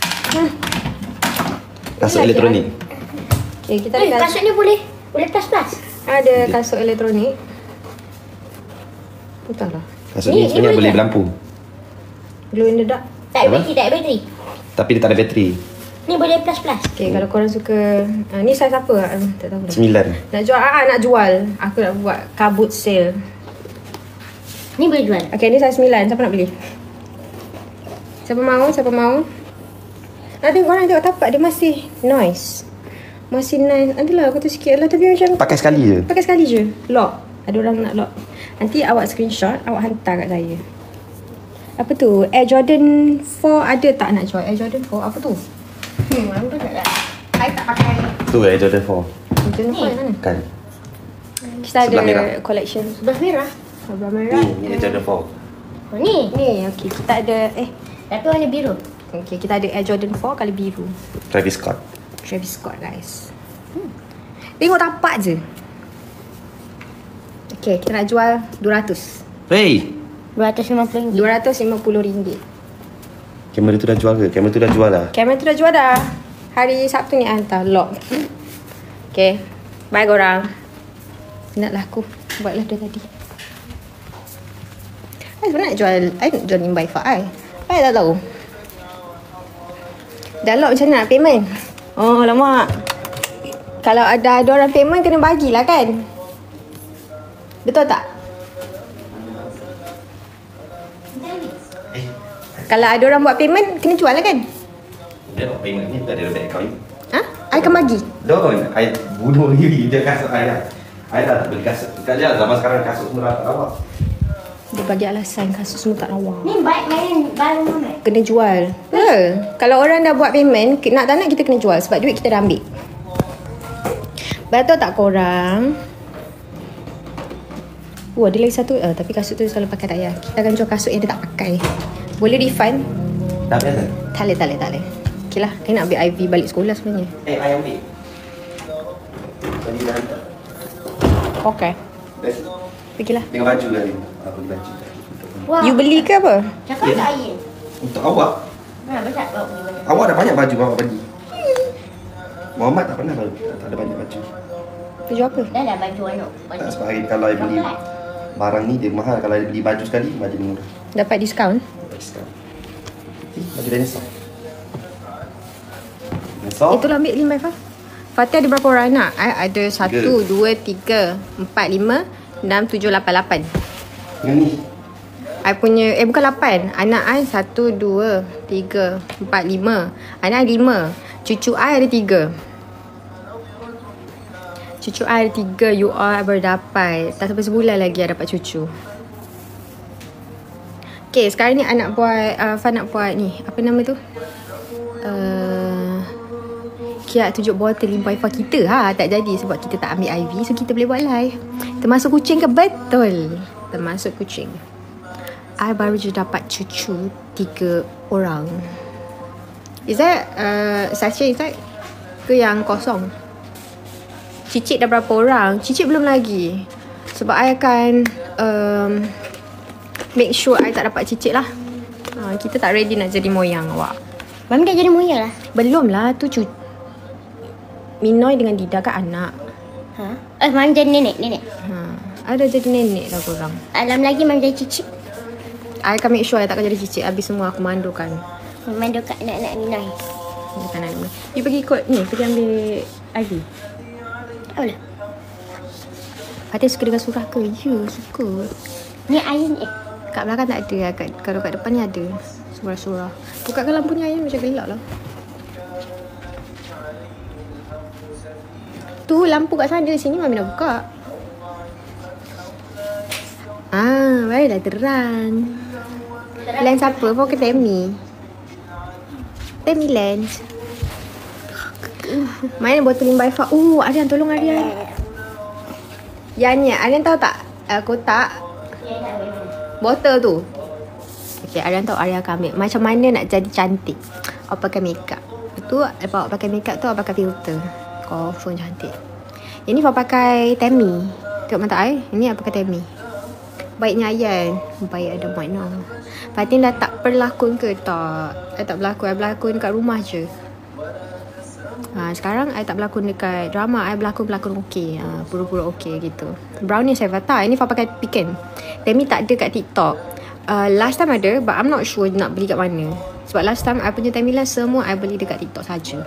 Kasut elektronik. Okay, kita ada Kasut ni boleh plus. ada kasut elektronik. Entahlah. Kasut ni sebenarnya boleh berlampu. Glow in the dark. Tak ada bateri. Tapi dia tak ada bateri. Ni boleh plus. Okay, kalau korang suka ni size apa? Tak tahu dah. 9. Nak jual? Nak jual. Aku nak buat kabut sale. Ni boleh jual. Okay, ni size 9. Siapa nak beli? Siapa mahu? Tengok korang tengok tapak dia masih nice. Masih nice. Nantilah aku tu sikit lah. Tapi macam Pakai sekali je. Lock. Ada orang nak lock. Nanti awak screenshot, awak hantar kat saya. Apa tu? Air Jordan 4 ada tak nak jual? Air Jordan 4 apa tu? Apa tak? I tak pakai. Tu Jordan 4. Air Jordan 4 yang mana? Kan. Kita Sebelah ada merah. collection. Sebelah merah. Sebelah merah. Ni Air Jordan 4. Oh ni. Ni, okay. Kita ada Tapi warna biru. okay, kita ada Air Jordan 4 kali biru. Travis Scott. Travis Scott guys. Tengok tapak je. Okay, kita nak jual 200. Hey, RM250. RM250. kamera tu dah jual ke? Kamera tu dah jual lah. Kamera tu dah jual dah. Hari Sabtu ni hantar lock. Okay. Bye korang. Penatlah aku. Buatlah dia tadi. I sebenarnya nak jual ni by far I tak tahu. Dah lock macam mana nak payment? Oh lama. Kalau ada orang payment kena bagilah kan? Betul tak? Kalau ada orang buat payment kena jual lah kan? Dia nak payment ni tak ada bank account. I akan bagi. Don't. I bunuh diri dia kasut I lah. I dah tak beli kasut. Tak ada zaman sekarang kasut semua tak awak. Dia bagi alasan kasut semua tak lawa. Ni baik main barang mana? Kena jual. Kalau orang dah buat payment, nak tak nak kita kena jual sebab duit kita dah ambil. Betul tak korang? Ada lagi satu. Tapi kasut tu selalu pakai tak payah. Kita akan jual kasut yang dia tak pakai. Boleh refund? Tak payah. Tak boleh. Okay lah. I nak ambil IV balik sekolah sebenarnya. I ambil. Tadi dah hantar. Okay. Pergilah. Tengok baju lah ni. Aku beli baju. Wah. You beli ke apa? Cakap tak air. Untuk awak. Banyak bawa beli banyak. Awak dah banyak baju bawa bagi. Muhammad tak pernah baju. Tak ada banyak baju. Baju apa? Dah lah baju anak. Tak sebab hari kalau I beli barang ni dia mahal. Kalau I beli baju sekali, baju ni murah. Dapat diskaun? Dapat diskaun. Baju dinosaur. Dinosaur. Itulah ambil 5 Fafa. Fatih ada berapa orang anak? Ada 1, 2, 3, 4, 5, 6, 7, 8, 8. Yang ni. I punya, bukan 8. Anak I 1, 2, 3, 4, 5. Anak I 5. Cucu I ada 3. Cucu I ada 3. You all baru dapat. Tak sampai sebulan lagi I dapat cucu. Okay, sekarang ni I nak buat Fan nak buat ni, apa nama tu? Kiat tunjuk botol limbah Ifa kita tak jadi sebab kita tak ambil IV. So kita boleh buat live. Termasuk kucing ke? Betul. Termasuk kucing. I baru je dapat cucu 3 orang. Is that sachet is that ke yang kosong? Cicit dah berapa orang? Cicit belum lagi. Sebab I akan make sure I tak dapat cicit lah. Kita tak ready nak jadi moyang awak. Mami dah jadi moyang lah. Belum lah, tu Minoy dengan Dida kan anak. Mami jadi nenek. Ada jadi nenek dah korang. Alam lagi Mami jadi cicit. I akan make sure I takkan jadi cicit. Habis semua aku mandukan. Mandu kat anak-anak Minai. Bukan anak ni. You pergi ikut ni, pergi ambil Ivy. Tak boleh. Fatih suka dengan surah ke? Ya, suka. Ni air ni. Kat belakang tak ada. Kalau kat depan ni ada surah-surah. Bukakan lampunya ayam macam gelap lah. Tu lampu kat sana, sini Mami dah buka. Barulah terang. Lens apa? Pakai Temi. Temi lens. Mana botol 5x4? Aryan tolong Aryan. Yang ni, Aryan tahu tak? Kotak botol tu. Okay, Aryan tahu Aryan akan ambil. Macam mana nak jadi cantik? Awak pakai makeup. Tu, awak pakai makeup tu, awak pakai filter. Confirm cantik. Yang ni awak pakai Temi. Tengok mata I. Ini awak pakai Temi. Baiknya Aryan. Baik ada makna. Fatin dah tak berlakon ke? Tak. I tak berlakon. I berlakon kat rumah je. Sekarang I tak berlakon dekat drama. I berlakon okey. Pura-pura okey gitu. Brownie saya Fata. Ini Fah pakai Piken. Temi tak ada kat TikTok. Last time ada, but I'm not sure nak beli kat mana. Sebab last time I punya Temi lah semua I beli dekat TikTok saja.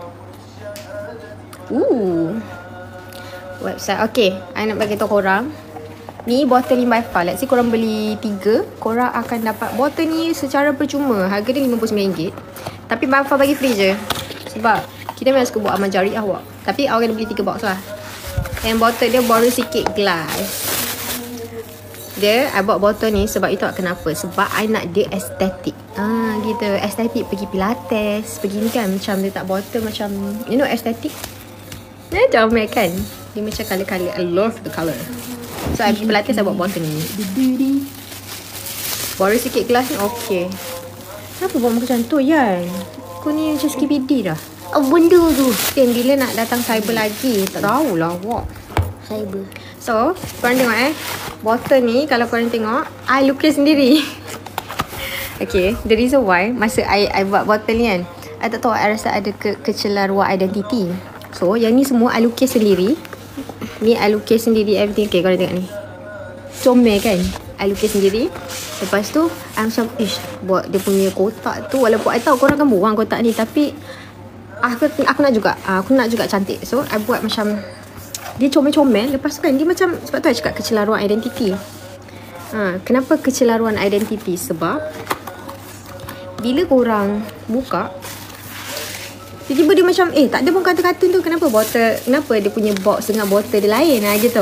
Website. Okay, I nak bagi tahu korang. Ni botol 5x4. Let's say korang beli 3, korang akan dapat botol ni secara percuma. Harga dia RM59. Tapi Bafa bagi free je. Sebab kita memang suka buat amal jariah awak. Tapi awak kena beli 3 box lah. And botol dia borosilicate glass. Dia, I buat botol ni sebab itu kenapa? Sebab I nak dia estetik. Gitu. Estetik pergi pilates. Pergi ni kan macam letak botol macam, you know, estetik. Macam kan? Dia macam colour-colour. I love the colour. So I pergi pilates, I buat botol ni. Borosilicate glass ni okay. Kenapa buat muka macam tu Yan? Kau ni macam skibidi dah. Benda tu. Dan bila nak datang cyber lagi? Tak tahulah awak. Cyber. So, korang tengok botol ni kalau korang tengok, I lukis sendiri. Okay, the reason why masa I buat botol ni kan, I tak tahu, I rasa ada kecelaruan identiti. So, yang ni semua I lukis sendiri. Ni I lukis sendiri everything. Okay, korang tengok ni. Comel kan? I lukis sendiri. Lepas tu, I macam, buat dia punya kotak tu. Walaupun I tahu korang kan buang kotak ni, tapi aku nak juga. Aku nak juga cantik. So, I buat macam dia comel-comel. Lepas tu kan dia macam, sebab tu I cakap kecelaruan identiti. Kenapa kecelaruan identiti? Sebab bila korang buka, tiba-tiba dia macam tak ada pun kata-kata tu. Kenapa dia punya box dengan botol dia lain gitu.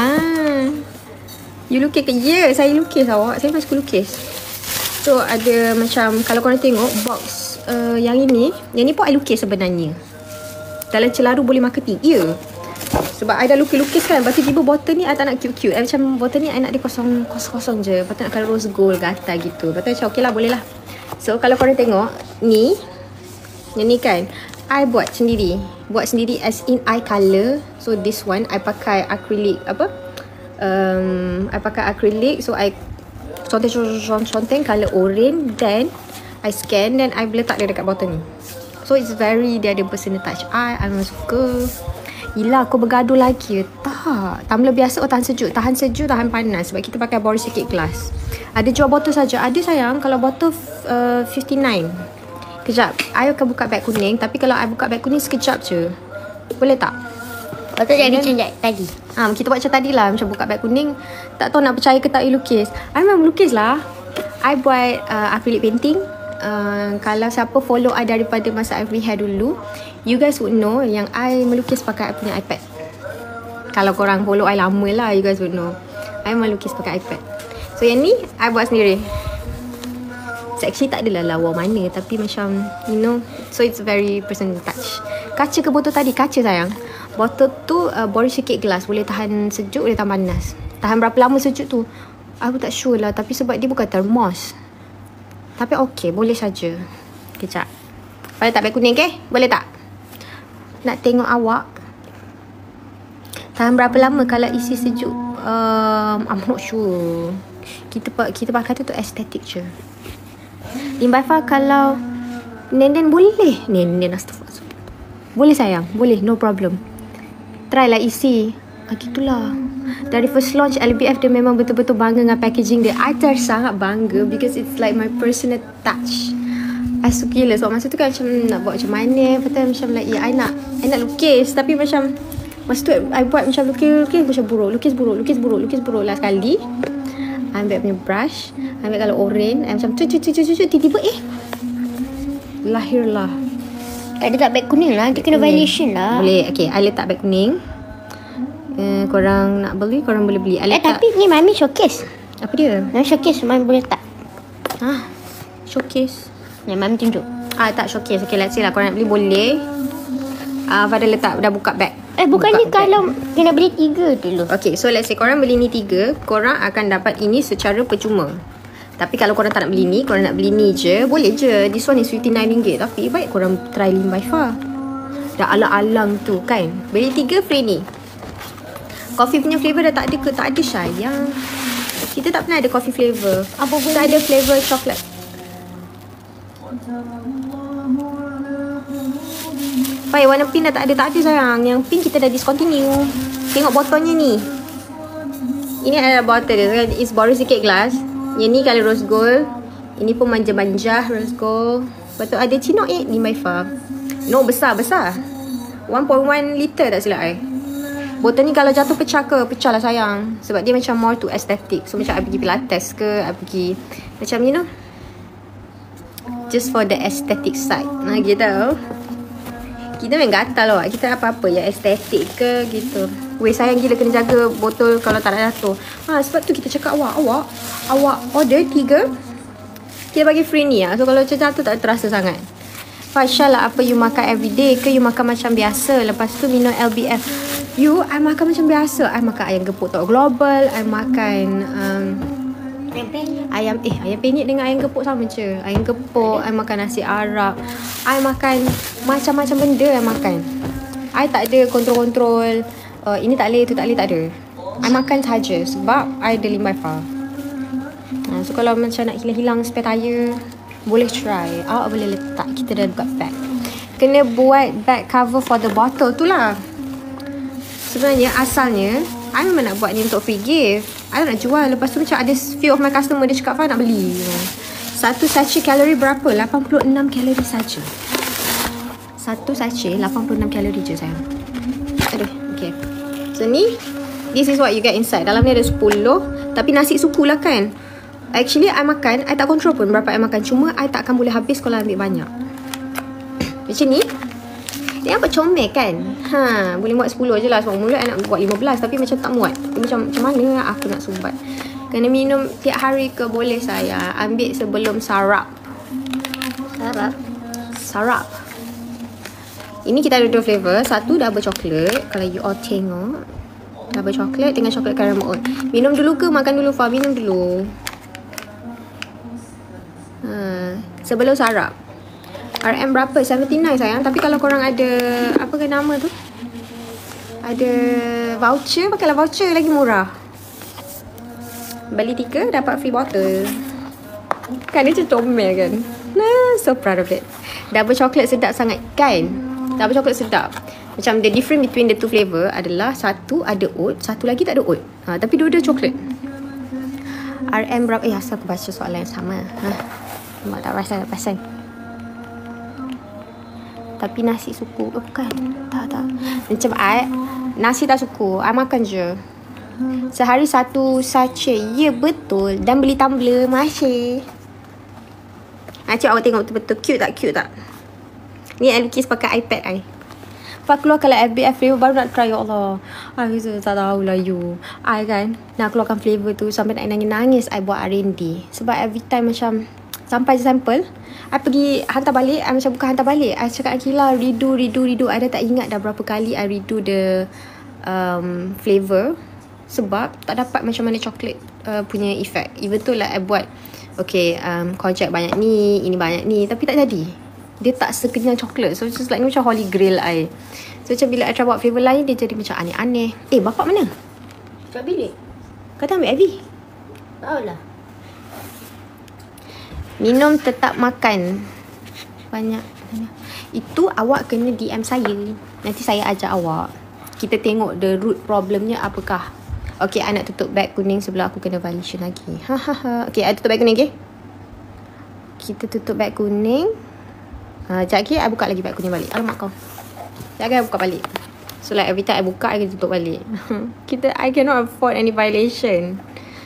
You lukis ke? Ya, saya lukis awak. Saya suka lukis. So ada macam, kalau korang tengok box yang ini pun I lukis sebenarnya. Dalam celaru boleh marketing. Ya. Sebab I dah lukis-lukis kan. Lepas tu tiba botol ni I tak nak cute-cute. Macam botol ni I nak dia kosong je. Lepas tu nak colour rose gold gatal gitu. Lepas tu macam okay lah, boleh lah. So kalau korang tengok ni, yang ni kan I buat sendiri. Buat sendiri as in I colour. So this one I pakai acrylic. I pakai acrylic. So I conteng colour orange. Then I scan. Then I letak dia dekat botol ni. So it's very, dia ada personal touch. I memang suka. Gila, aku bergaduh lagi. Tak. Tumbler biasa tahan sejuk, tahan panas. Sebab kita pakai borosilicate glass. Ada jual botol saja. Ada sayang, kalau botol 59. Kejap, I akan buka beg kuning. Tapi kalau I buka beg kuning sekejap je. Boleh tak? Botol jadi macam tadi. Kita buat macam tadi lah. Macam buka beg kuning. Tak tahu nak percaya ke tak I lukis. I memang lukis lah. I buat acrylic painting. Kalau siapa follow I daripada masa I free hair dulu, you guys would know yang I melukis pakai I punya iPad. Kalau korang follow I lama lah, you guys would know I melukis pakai iPad. So yang ni I buat sendiri. So actually tak adalah lawa mana, tapi macam, you know, so it's very personal touch. Kaca ke botol tadi? Kaca sayang. Botol tu borosilicate glass. Boleh tahan sejuk, boleh tahan panas. Tahan berapa lama sejuk tu aku tak sure lah. Tapi sebab dia bukan termos. Tapi okey, boleh saja. Kejap. Boleh tak beg kuning ke? Boleh tak? Nak tengok awak. Tahan berapa lama kalau isi sejuk? I'm not sure. Kita pakai tu estetik je. Lim by far kalau Nenden boleh. Nenden astagfirullah. Boleh sayang, boleh, no problem. Try lah isi. Gitulah. Dari first launch LBF dia memang betul-betul bangga dengan packaging dia. I sangat bangga because it's like my personal touch. I suka gila. Sebab masa tu kan macam nak buat macam mana. Lepas tu macam like I nak lukis. Tapi macam masa tu I buat macam lukis macam buruk. Lukis buruk lah sekali. I ambil punya brush, ambil colour orange, I macam tiba-tiba lahirlah. Ada tak beg kuning lah. Dia kena violation lah. Boleh. Okay, I letak beg kuning. Korang nak beli, korang boleh beli. I letak, tapi ni Mami showcase. apa dia? Showcase Mami boleh tak? Showcase. Yang Mami tunjuk. Tak showcase. Okay, let's say lah korang nak beli boleh. Pada letak dah buka beg. Bukannya kalau kena beli 3 dulu. Okay, so let's say korang beli ni 3, korang akan dapat ini secara percuma. Tapi kalau korang tak nak beli ni, korang nak beli ni je, boleh je. This one is RM59. Tapi baik korang try Lim by Far. Dah alang-alang tu kan. Beli 3 free ni. Coffee punya flavour dah tak ada ke? Tak ada sayang. Kita tak pernah ada coffee flavour. Apa pun tak ada flavour coklat. Baik, warna pink dah tak ada sayang. Yang pink kita dah discontinue. Tengok botolnya ni. Ini adalah botol dia. It's baru sikit gelas. Yang ni colour rose gold. Ini pun manja-manja rose gold. Lepas tu ada Cino 8 Lim by Far. No, besar 1.1 liter tak silap I. Botol ni kalau jatuh pecah lah sayang. Sebab dia macam more to aesthetic. So macam I pergi pilates ke, I pergi macam you know, just for the aesthetic side. Gitu. Kita main gatal awak. Kita apa-apa yang estetik ke gitu. Weh, sayang gila kena jaga botol kalau tak nak jatuh. Sebab tu kita cakap awak order 3, kita bagi free ni lah. So kalau macam jatuh tak terasa sangat. Fasha lah, apa you makan everyday ke you makan macam biasa? Lepas tu minum LBF. I makan macam biasa. I makan ayam gepuk Tok Global. I makan ayam penyet dengan ayam gepuk sama je. Ayam gepuk, I makan nasi Arab. I makan macam-macam benda I makan. I tak ada kontrol-kontrol. Ini tak boleh, itu tak boleh, tak ada. I makan saja sebab I ada Lim by Far. So kalau macam nak hilang-hilang spare tire, boleh try. Awak boleh letak. Kita dah buat bag. Kena buat bag cover for the bottle tu lah. Sebenarnya asalnya I memang nak buat ni untuk free gift. I nak jual. Lepas tu macam ada few of my customer dia cakap, Fah nak beli. Satu sachet kalori berapa? 86 kalori saja. Satu sachet 86 kalori je sayang. Aduh, okay. So ni, this is what you get inside. Dalam ni ada 10. Tapi nasi suku lah kan. Actually I makan, I tak control pun berapa I makan. Cuma I takkan boleh habis kalau ambil banyak. Macam ni. Dia nampak comel kan. Boleh buat 10 je lah. Sebab mulut I nak buat 15. Tapi macam tak muat. Macam mana aku nak sumbat. Kena minum tiap hari ke? Boleh saya. Ambil sebelum sarap. Sarap. Ini kita ada 2 flavour. Satu double chocolate. Kalau you all tengok, double chocolate dengan chocolate caramel oat. Minum dulu ke makan dulu Fah? Minum dulu. Sebelum sarap. RM berapa? 79 sayang. Tapi kalau korang ada, apa ke nama tu? Ada voucher, pakailah voucher lagi murah. Beli 3 dapat free bottle. Kan dia macam comel kan. So proud of it. Double chocolate sedap sangat kan. Double chocolate sedap. Macam the difference between the 2 flavour adalah satu ada oat, satu lagi tak ada oat. Tapi dua-dua coklat. RM berapa? Asal aku baca soalan yang sama. Mak tak perasan. Tapi nasi suku ke bukan? Tak. Macam I, nasi tak suku. I makan je. Sehari 1 sachet. Ya betul. Dan beli tumbler. Masih. Cik awak tengok betul-betul. Cute tak? Ni I lukis pakai iPad I. Lepas keluar kalau FBF flavor baru nak try. Ya Allah, I tak tahulah you. I kan nak keluarkan flavor tu sampai nak nangis-nangis. I buat R&D. Sebab every time macam sampai je sampel, I pergi hantar balik. I macam bukan hantar balik, I cakap Akila redo. I dah tak ingat dah berapa kali I redo the flavor. Sebab tak dapat macam mana coklat punya effect. Even tu lah I buat, okay, konjac banyak ni, ini banyak ni, tapi tak jadi. Dia tak sekenyal coklat. So just like ni macam holy grail I. So macam bila I try buat flavor lain, dia jadi macam aneh-aneh. Bapak mana? Kat bilik. Kata ambil Ivy. Tahu lah. Minum tetap makan. Banyak. Itu awak kena DM saya. Nanti saya ajak awak. Kita tengok the root problemnya apakah. Okay, I nak tutup beg kuning sebelum aku kena violation lagi. Okay, I tutup beg kuning, okay? Kita tutup beg kuning. Sekejap lagi, I buka lagi beg kuning balik. Alamak kau. Sekejap lagi, I buka balik. So like every time I buka, I kena tutup balik. I cannot afford any violation.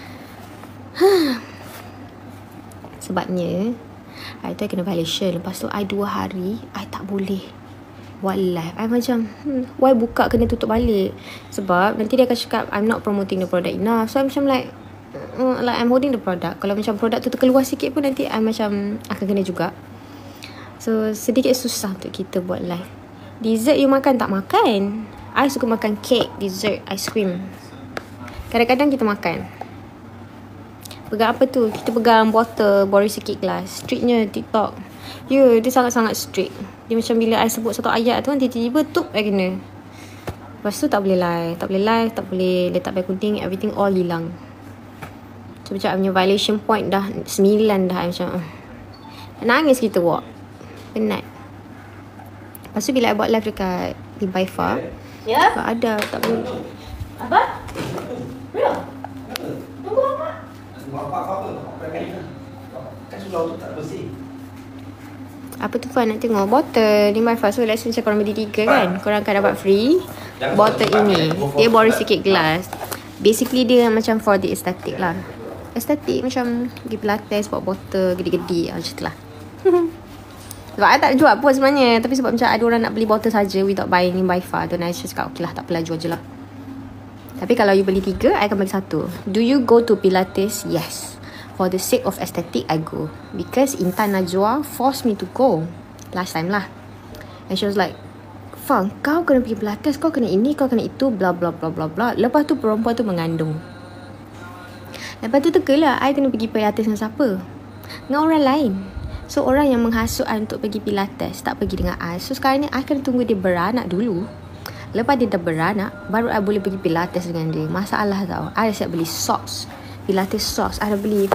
Sebabnya I tu I kena violation. Lepas tu I 2 hari I tak boleh buat live. I macam why buka kena tutup balik. Sebab nanti dia akan cakap I'm not promoting the product enough. So I macam like I'm holding the product. Kalau macam produk tu terkeluar sikit pun nanti I macam akan kena juga. So sedikit susah untuk kita buat live. Dessert you makan tak makan. I suka makan cake, dessert, ice cream. Kadang-kadang kita makan. Pegang apa tu? Kita pegang bottle borosilicate glass. Strictnya TikTok. Ya, dia sangat-sangat strict. Dia macam bila I sebut satu ayat tu, tiba-tiba tup I kena. Lepas tu tak boleh live. Tak boleh letak beg kuning. Everything all hilang. So macam I punya violation point dah 9 dah. I macam nangis kita buat. Penat. Lepas tu bila I buat live dekat di Baifa, tak ada. Tak boleh. Apa? Belum? Tunggu apa? Apa-apa. Kan sudah tu tak bersih. Apa tu Fan nak tengok bottle ni Baifa. So let's say macam korang beli 3 kan, korang akan dapat free bottle ini. Dia borosilicate glass. Basically dia macam for the aesthetic lah. Aesthetic macam pergi pilates buat bottle gede-gede macam tu lah. Sebab I tak jual pun sebenarnya. Tapi sebab macam ada orang nak beli bottle saja without buying in Baifa tu, I just cakap okay lah, tak apalah, jual je lah. Tapi kalau you beli 3, I akan bagi 1. Do you go to Pilates? Yes. For the sake of aesthetic, I go. Because Intan Najwa forced me to go. Last time lah. And she was like, Fang, kau kena pergi Pilates, kau kena ini, kau kena itu, bla bla bla bla bla. Lepas tu perempuan tu mengandung. Lepas tu teka lah, I kena pergi Pilates dengan siapa? Dengan orang lain. So orang yang menghasut I untuk pergi Pilates tak pergi dengan I. So sekarang ni I kena tunggu dia beranak dulu. Lepas dia dah beranak, baru I boleh pergi Pilates dengan dia. Masalah tau, I dah siap beli socks, Pilates socks. I dah beli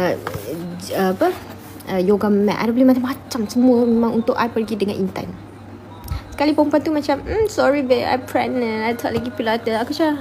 yoga mat. I dah beli macam-macam. Semua memang untuk I pergi dengan Intan. Sekali perempuan tu macam sorry babe, I pregnant, I tak lagi Pilates. Aku macam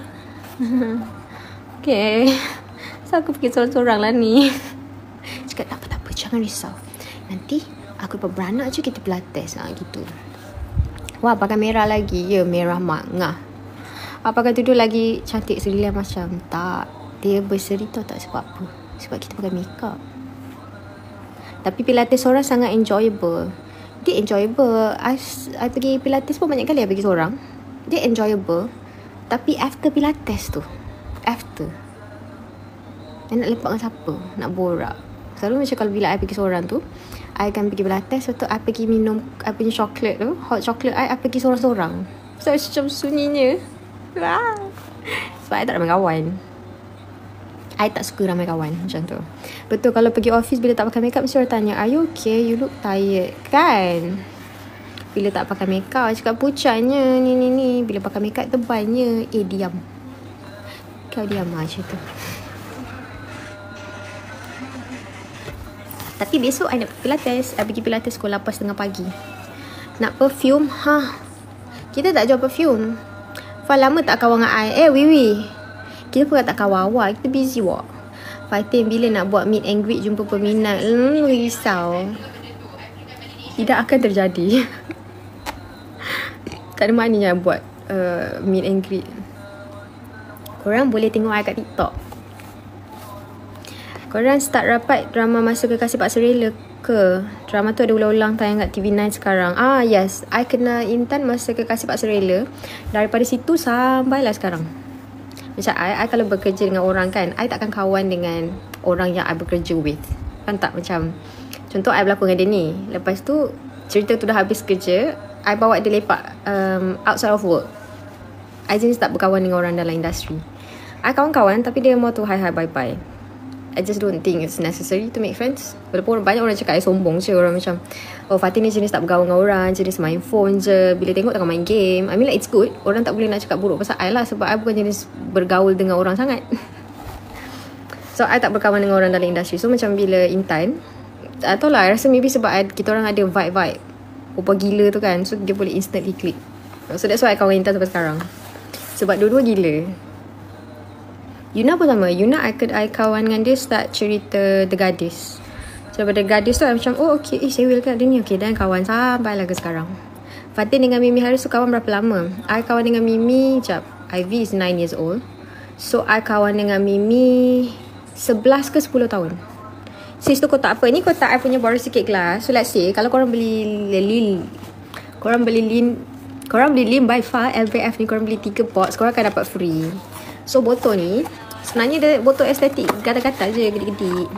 okay, so aku pergi sorang-sorang lah ni. Cakap tak apa, jangan risau, nanti aku lepas beranak je kita Pilates gitu. Wah, pakai merah lagi. Ya, merah mak ngah. Apakah tudung lagi cantik Surilah macam? Tak. Dia berseri tau tak sebab apa? Sebab kita pakai makeup. Tapi Pilates seorang sangat enjoyable. Dia enjoyable. I pergi Pilates pun banyak kali I pergi seorang. Dia enjoyable. Tapi after Pilates tu, after I nak lepak dengan siapa? Nak borak. Selalu macam kalau bila I pergi seorang tu, I akan pergi Pilates. Lepas tu I pergi minum I punya coklat tu, hot chocolate I pergi sorang-sorang. So macam sunyinya. Sebab I tak ramai kawan. I tak suka ramai kawan macam tu. Betul, kalau pergi office bila tak pakai makeup mesti orang tanya, are you okay? You look tired kan? Bila tak pakai makeup cakap pucatnya ni. Bila pakai makeup tebalnya. Diam. Kau diam macam tu. Tapi besok I nak pergi Pilates. I pergi Pilates pukul 8.30 pagi. Nak perfume? Kita tak jual perfume. Fah lama tak kawan dengan I. Wiwi, kita pun tak kawan awak. Kita busy wak. Fatin bila nak buat meet and greet jumpa peminat? Risau. Tidak akan terjadi. Tak ada maknanya buat meet and greet. Korang boleh tengok I kat TikTok. Korang start rapat drama Masa Kekasih Paksa Rela ke? Drama tu ada ulang-ulang tayang kat TV9 sekarang. Yes, I kena Intan Masa Kekasih Paksa Rela. Daripada situ sampailah sekarang. Macam I kalau bekerja dengan orang kan, I takkan kawan dengan orang yang I bekerja with. Kan tak? Macam contoh I berlakon dengan dia ni. Lepas tu cerita tu dah habis kerja, I bawa dia lepak outside of work. I jenis tak berkawan dengan orang dalam industri. I kawan-kawan tapi dia more to hi bye-bye. I just don't think it's necessary to make friends. Walaupun banyak orang cakap I sombong je. Orang macam, oh Fatin ni jenis tak bergaul dengan orang, jenis main phone je, bila tengok tengah main game. I mean like it's good. Orang tak boleh nak cakap buruk pasal I lah. Sebab I bukan jenis bergaul dengan orang sangat. So I tak berkawan dengan orang dalam industri. So macam bila Intan, Tak tahu lah, rasa maybe sebab kita orang ada vibe perempuan gila tu kan. So dia boleh instantly click. So that's why I kawan Intan sampai sekarang. Sebab dua-dua gila. Yuna pun sama. Yuna I kawan dengan dia start cerita The Gadis. So daripada Gadis tu I macam, oh okay, saya will kan dia ni. Okay, dan kawan sampailah ke sekarang. Fatin dengan Mimi Haris tu kawan berapa lama? I kawan dengan Mimi, Ivy is 9 years old. So I kawan dengan Mimi 11 ke 10 tahun. Sis tu kotak apa? Ni kotak I punya borrow sikit kelas. So let's say kalau korang beli Lean by Far LVF ni, korang beli 3 box, korang akan dapat free. So botol ni sebenarnya dia botol estetik, gatal-gatal je, gedik-gedik.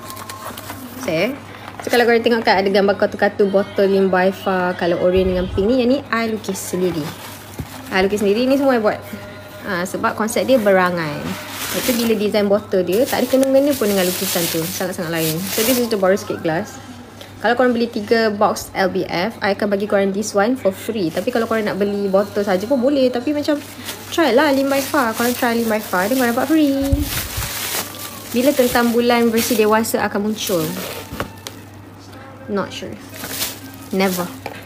So kalau korang tengok kan ada gambar kartu-kartu botol Lean by Far, kalau orange dengan pink ni, yang ni I lukis sendiri. Ni semua I buat. Sebab konsep dia berangan. Itu bila design botol dia tak ada kena-mengena pun dengan lukisan tu, sangat-sangat lain. So this is the borrow sikit glass. Kalau korang beli 3 box LBF, I akan bagi korang this one for free. Tapi kalau korang nak beli botol saja pun boleh. Tapi macam try lah Lean by Far. Korang try Lean by Far, then korang dapat free. Bila tentang bulan versi dewasa akan muncul? Not sure. Never.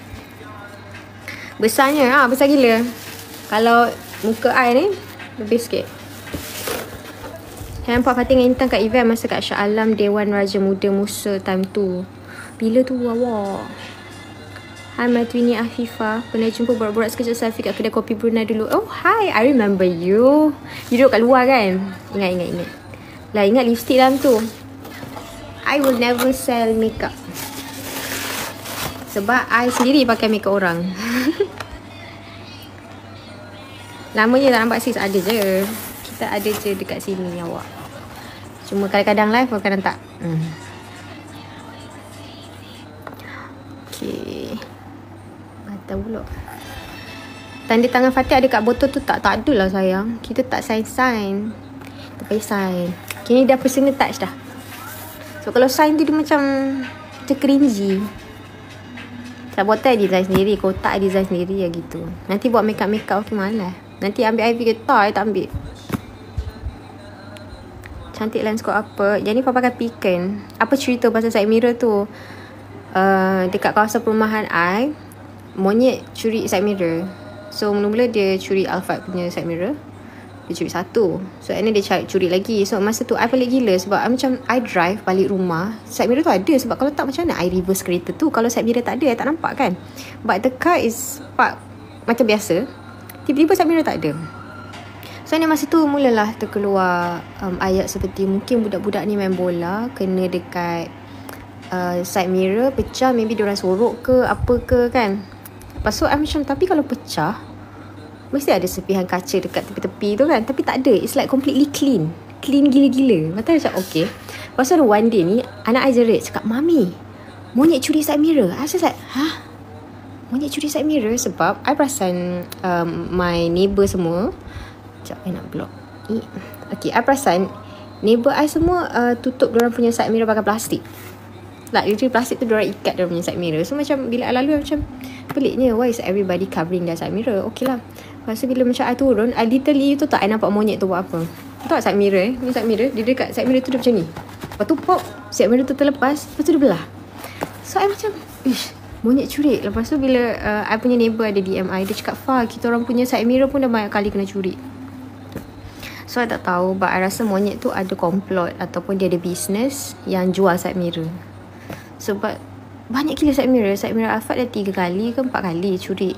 Besarnya besar gila. Kalau muka I ni lebih sikit. Nampak Fatin dengan Intan kat event masa kat Shah Alam Dewan Raja Muda Musa time tu. Bila tu awak? Hai Matwini Afifah. Pernah jumpa borak-borak sekejap selfie kat kedai kopi Brunei dulu. Oh hi, I remember you. You duduk kat luar kan? Ingat. Lah ingat lipstick dalam tu. I will never sell makeup. Sebab I sendiri pakai makeup orang. Lamanya tak nampak sis, ada je. Kita ada je dekat sini awak. Cuma kadang-kadang live, kadang tak. Okay. Mata pula. Tanda tangan Fatih ada kat botol tu tak? Tak ada lah sayang. Kita tak sign. Tak payah sign. Kini dah personal touch dah. So kalau sign tu dia macam cringy. Tak botol design sendiri, kotak design sendiri ya gitu. Nanti buat makeup okay malas. Nanti ambil Ivy ke tak, tak ambil. Cantik lens kau apa? Jadi Papa pakai Piken. Apa cerita pasal side mirror tu? Dekat kawasan perumahan I, monyet curi side mirror. So mula-mula dia curi Alphard punya side mirror. Dia curi satu. So and then dia curi lagi. So masa tu I pelik gila sebab I macam I drive balik rumah, side mirror tu ada. Sebab kalau tak macam mana I reverse kereta tu? Kalau side mirror tak ada, I tak nampak kan. But the car is park macam biasa. Tiba-tiba side mirror tak ada. So masa tu mulalah terkeluar ayat seperti mungkin budak-budak ni main bola, kena dekat side mirror, pecah, maybe diorang sorok ke apa ke kan. Lepas tu I macam, tapi kalau pecah mesti ada sepihan kaca dekat tepi-tepi tu kan. Tapi tak ada, it's like completely clean gila-gila. Mata macam okay. Lepas tu ada one day ni anak I jerit cakap, Mami, monyet curi side mirror. I was like, monyet curi side mirror? Sebab I perasan my neighbour semua, sekejap I nak block. Okay, I perasan neighbour I semua tutup diorang punya side mirror pakai plastik. Like literally plastik tu diorang ikat diorang punya side mirror. So macam bila I lalu macam peliknya, why is everybody covering their side mirror? Okay lah. Lepas tu bila macam I turun, I literally tu tak I nampak monyet tu buat apa. Tahu tak side mirror ni side mirror, dia dekat side mirror tu dia macam ni. Lepas tu pop, side mirror tu terlepas, lepas tu dia belah. So I macam, ish, monyet curi. Lepas tu bila I punya neighbour ada DM I, dia cakap, Fah, kita orang punya side mirror pun dah banyak kali kena curi. So I tak tahu, but I rasa monyet tu ada komplot ataupun dia ada business yang jual side mirror. Sebab banyak gila side mirror Alphard dah 3 kali ke 4 kali curi.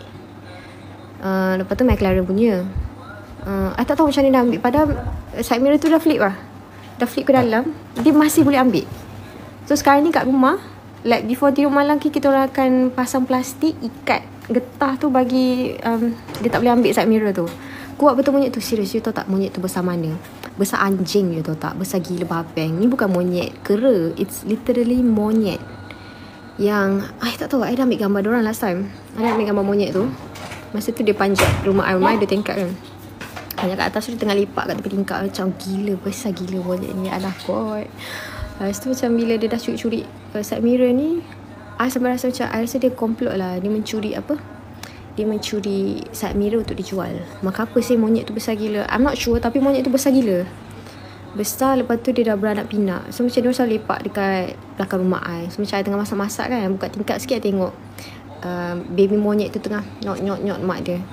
Lepas tu McLaren punya I tak tahu macam mana dia ambil. Padahal side mirror tu dah flip lah. Dah flip ke dalam, dia masih boleh ambil. So sekarang ni kat rumah, like before tidur malam kita orang akan pasang plastik, ikat getah tu bagi dia tak boleh ambil side mirror tu. Kuat betul monyet tu, serius. You tahu tak monyet tu besar mana? Besar anjing, you tahu tak? Besar gila babeng. Ni bukan monyet kera, it's literally monyet. Yang I tak tahu, I dah ambil gambar diorang last time. I dah ambil gambar monyet tu. Masa tu dia panjat rumah I ada tingkat kan. Hanya kat atas tu dia tengah lipat kat tepi tingkat. Macam gila, besar gila monyet ni. Alah kot. Lepas tu macam bila dia dah curi-curi side mirror ni, I sampai rasa macam, I rasa dia komplot lah. Dia mencuri apa? Dia mencuri side mirror untuk dijual. Maka apa sih monyet tu besar gila? I'm not sure, tapi monyet tu besar gila. Besar, lepas tu dia dah beranak pinak. So macam dia selalu lepak dekat belakang rumah I. So macam I tengah masak-masak kan, buka tingkap sikit I tengok baby monyet tu tengah nyot mak dia.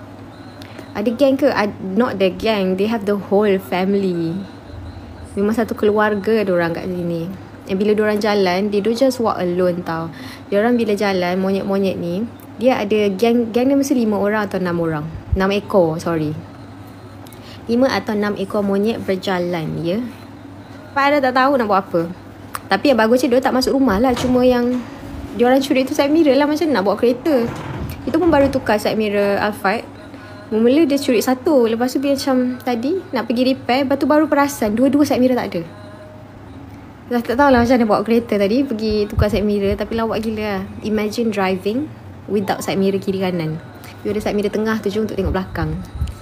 Ada gang ke? Not the gang, they have the whole family. Memang satu keluarga diorang kat sini. And bila diorang jalan, they don't just walk alone tau. Diorang bila jalan, monyet-monyet ni, dia ada gang dia mesti 5 orang atau 6 orang. 6 ekor, sorry. 5 atau 6 ekor monyet berjalan, ya. Pak ada tak tahu nak buat apa. Tapi yang bagusnya dia tak masuk rumah lah. Cuma yang diorang curi tu side mirror lah, macam nak bawa kereta. Itu pun baru tukar side mirror Alphard. Mula dia curi satu. Lepas tu dia macam tadi nak pergi repair, lepas tu baru perasan dua-dua side mirror tak ada. Dah tak tahulah macam mana bawa kereta tadi, pergi tukar side mirror. Tapi lawak gila lah. Imagine driving without side mirror kiri kanan. You ada side mirror tengah tu je untuk tengok belakang.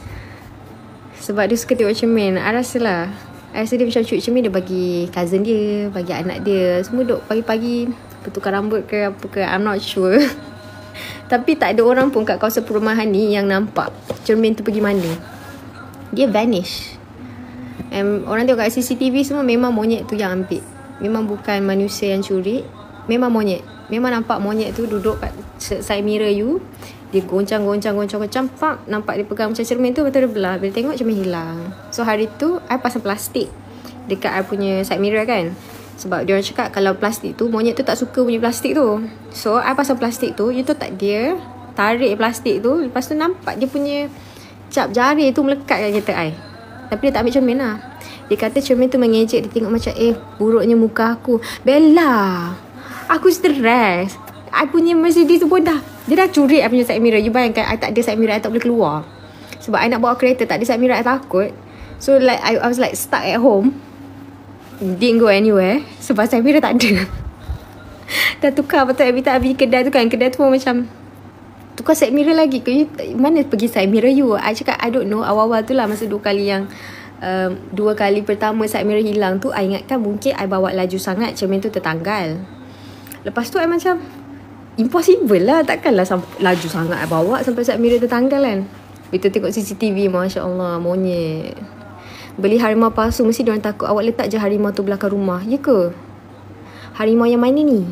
Sebab dia suka tengok cermin. I rasa dia macam curi cermin dia bagi cousin dia, bagi anak dia. Semua duk pagi-pagi bertukar rambut ke apa ke, I'm not sure. Tapi tak ada orang pun kat kawasan perumahan ni yang nampak cermin tu pergi mana. Dia vanish. Orang tengok kat CCTV semua memang monyet tu yang ambil. Memang bukan manusia yang curi, memang monyet. Memang nampak monyet tu duduk kat side mirror you. Dia goncang, pak, nampak dia pegang macam cermin tu, betul dia belah. Bila tengok cermin hilang. So hari tu I pasang plastik dekat I punya side mirror kan. Sebab diorang cakap kalau plastik tu, monyet tu tak suka punya plastik tu. So I pasang plastik tu, you tahu tak, dia tarik plastik tu, lepas tu nampak dia punya cap jari tu melekat kat kereta I. Tapi dia tak ambil cermin lah. Dia kata cermin tu mengejek. Dia tengok macam buruknya muka aku. Bella, aku stres. I punya Mercedes tu pun dia dah curi I punya side mirror. You bayangkan I tak ada side mirror, I tak boleh keluar. Sebab I nak bawa kereta, tak ada side mirror, I takut. So like I was like stuck at home, didn't go anywhere sebab side mirror tak ada. Dah tukar. Betul every time pergi kedai tu kan, kedai tu pun macam tukar side mirror lagi ke, mana pergi side mirror you? I cakap I don't know. Awal-awal tu lah, masa 2 kali yang 2 kali pertama side mirror hilang tu, I ingatkan mungkin I bawa laju sangat, cermin tu tertanggal. Lepas tu I macam impossible lah, takkanlah laju sangat I bawa sampai side mirror tertanggal kan. Kita tengok CCTV, Masya Allah, monyet. Beli harimau palsu, mesti diorang takut awak letak je harimau tu belakang rumah. Ya ke? Harimau yang mana ni?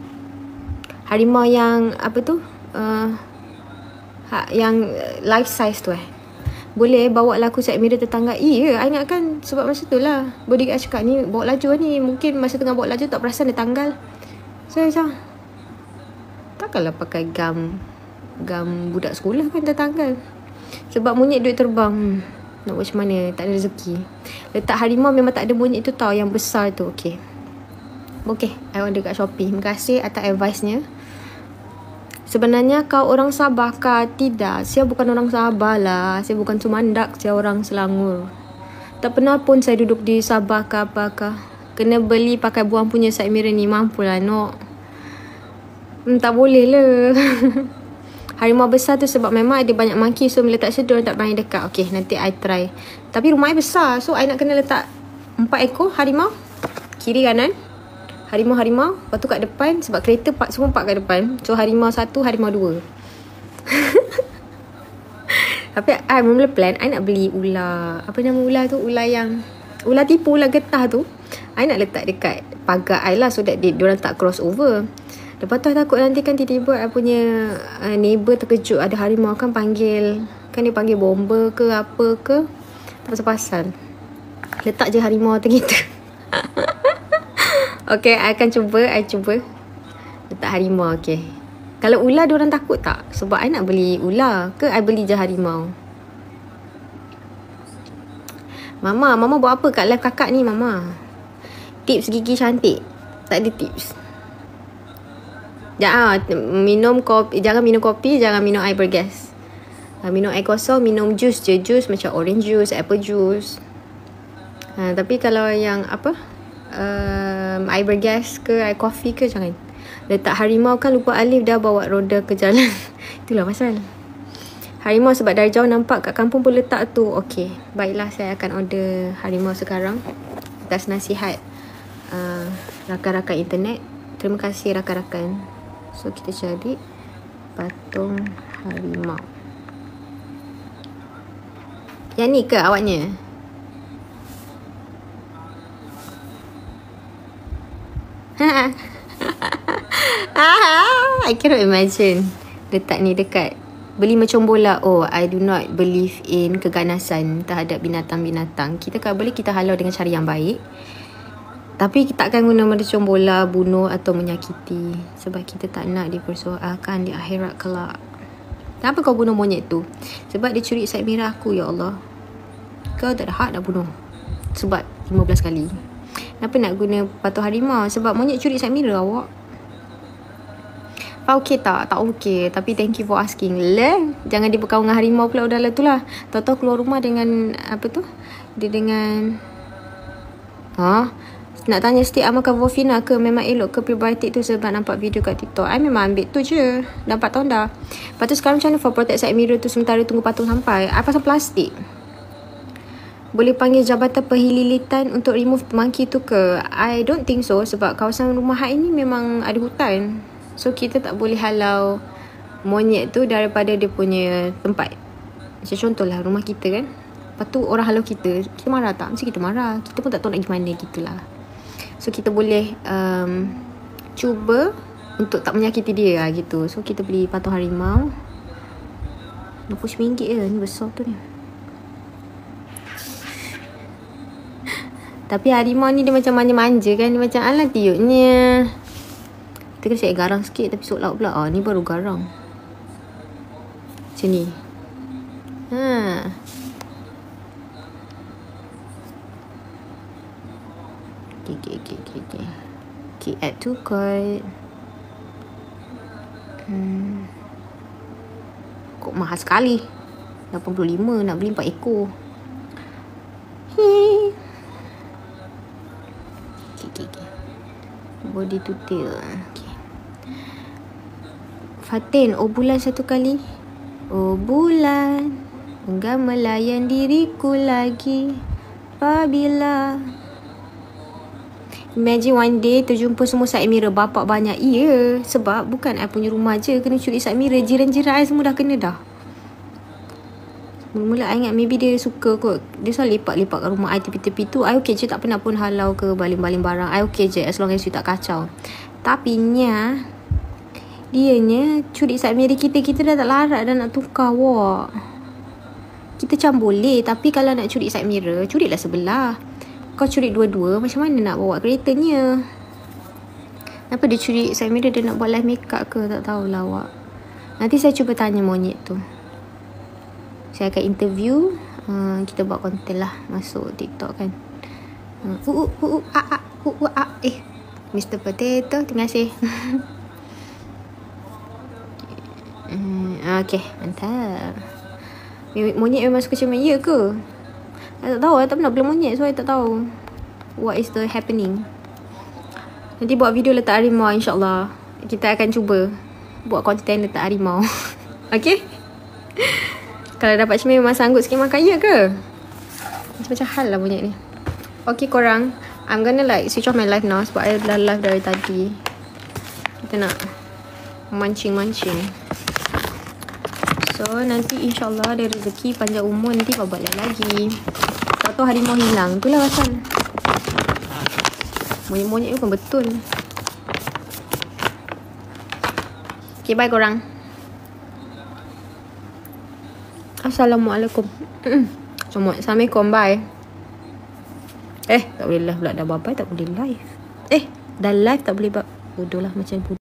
Harimau yang apa tu? Yang life size tu boleh bawa lah aku side mirror tertanggal. I ingatkan sebab masa tu lah bodyguard cakap ni bawa laju ni. Mungkin masa tengah bawa laju tak perasan dia tanggal. So macam takkanlah pakai gam budak sekolah kan tertanggal. Sebab monyet duit terbang. Nak buat macam mana, tak ada rezeki. Letak harimau memang tak ada monyet tu tau, yang besar tu. Okay, I order kat Shopee. Terima kasih atas advice-nya. Sebenarnya kau orang Sabah kah? Tidak, saya bukan orang Sabah lah. Saya bukan Sumandak, saya orang Selangor. Tak pernah pun saya duduk di Sabah kah apakah. Kena beli pakai buang punya side mirror ni. Mampulah nok. Tak boleh lah. Harimau besar tu sebab memang ada banyak monkey. So bila tak sedar tak berani dekat. Okay, nanti I try. Tapi rumah I besar, so I nak kena letak 4 ekor harimau kiri kanan. Harimau lepas tu kat depan. Sebab kereta semua park kat depan. So harimau 1, harimau 2. Tapi I mula plan I nak beli ular. Apa nama ular tu? Ular tipu, ular getah tu I nak letak dekat pagar I lah, so that diorang tak cross over. Lepas tu I takut nanti kan tiba-tiba I punya neighbour terkejut ada harimau kan, dia panggil bomba ke apa ke, tak pasal-pasal. Letak je harimau atas kita. Okay, I akan cuba letak harimau. Okay, kalau ular diorang takut tak? Sebab I nak beli ular ke I beli je harimau? Mama buat apa kat live kakak ni Mama? Tips gigi cantik. Tak ada tips. Jangan minum kopi, jangan minum air bergas. Minum air kosong, minum jus je, jus macam orange juice, apple juice. Tapi kalau yang air bergas ke air kopi ke jangan. Letak harimau kan lupa Alif dah bawa roda ke jalan. Itulah pasal. Harimau sebab dari jauh nampak, kat kampung pun letak tu. Okay, baiklah, saya akan order harimau sekarang. Atas nasihat rakan-rakan internet. Terima kasih rakan-rakan. So kita cari patung harimau. Yang ni ke awaknya? I cannot imagine letak ni dekat beli macam bola. Oh, I do not believe in keganasan terhadap binatang-binatang. Kita kalau boleh kita halau dengan cara yang baik, tapi kita takkan guna macam bola bunuh atau menyakiti, sebab kita tak nak dipersoalkan di akhirat kelak. Kenapa kau bunuh monyet tu? Sebab dia curi side mirror aku, ya Allah. Kau tak ada hak nak bunuh sebab 15 kali. Kenapa nak guna patuh harimau? Sebab monyet curi side mirror awak. Okey tak? Tak okey. Tapi thank you for asking. Jangan dia berkawan dengan harimau pula. Udahlah tu lah. Tahu-tahu keluar rumah dengan apa tu? Dia dengan nak tanya stick makan Vofina ke memang elok ke probiotik tu sebab nampak video kat TikTok. I memang ambil tu je. Dah 4 tahun dah. Lepas tu sekarang macam mana for protect side mirror tu sementara tunggu patung sampai? I pasang plastik. Boleh panggil Jabatan Penghilitan untuk remove monkey tu ke? I don't think so sebab kawasan rumah I ni memang ada hutan. So kita tak boleh halau monyet tu daripada dia punya tempat. Macam contohlah rumah kita kan. Lepas tu orang halau kita marah tak? Mesti kita marah. Kita pun tak tahu nak pergi mana gitulah. So kita boleh cuba untuk tak menyakiti dia lah gitu. So kita beli patung harimau RM20 je. Ni besar tu ni. Tapi harimau ni dia macam manja-manja kan. Dia macam alah tiupnya. Kita kena siap garang sikit tapi sok lauk pula. Ni baru garang. Macam ni. Okay, add to cart. Kok mahal sekali. 85 nak beli 4 ekor. Okay. Body to tail. Okay. Fatin, bulan satu kali. Bulan, engkau melayan diriku lagi. Apabila imagine one day terjumpa semua side mirror bapak banyak. Ya, sebab bukan I punya rumah je kena curi side mirror. Jiran-jiran I semua dah kena dah. Mula-mula I ingat maybe dia suka kot. Dia selalu lepak-lepak kat rumah I tepi-tepi tu. I okay je, tak pernah pun halau ke baling-baling barang. I okay je as long as you tak kacau. Tapi dianya curi side mirror kita dah tak larat dah nak tukar wak. Kita macam boleh, tapi kalau nak curi side mirror, curilah sebelah. Kau curi dua-dua, macam mana nak bawa keretanya? Kenapa dia curi side mirror? Dia nak buat live makeup ke? Tak tahulah awak. Nanti saya cuba tanya monyet tu. Saya akan interview. Kita buat konten lah masuk TikTok kan. Mr. Potato, terima kasih. Okay, mantap. Monyet memang suka cermin. Ya ke? I tak tahu. I tak pernah beli monyet, so I tak tahu what is the happening. Nanti buat video letak harimau, insyaAllah. Kita akan cuba buat konten letak harimau. Okay? Kalau dapat cermin memang sanggup sikit makan. Ya ke? Macam hal lah monyet ni. Okay korang, I'm gonna like switch off my live now sebab I dah live dari tadi. Kita nak mancing-mancing. So nanti insyaAllah ada rezeki panjang umur, nanti kau buat live lagi. Tak tahu harimau hilang. Itulah pasal monyet-monyet ni pun betul. Okay, bye korang. Assalamualaikum. Assalamualaikum, bye. Tak boleh live pula. Dah bye-bye tak boleh live. Dah live tak boleh bodoh lah macam bodoh.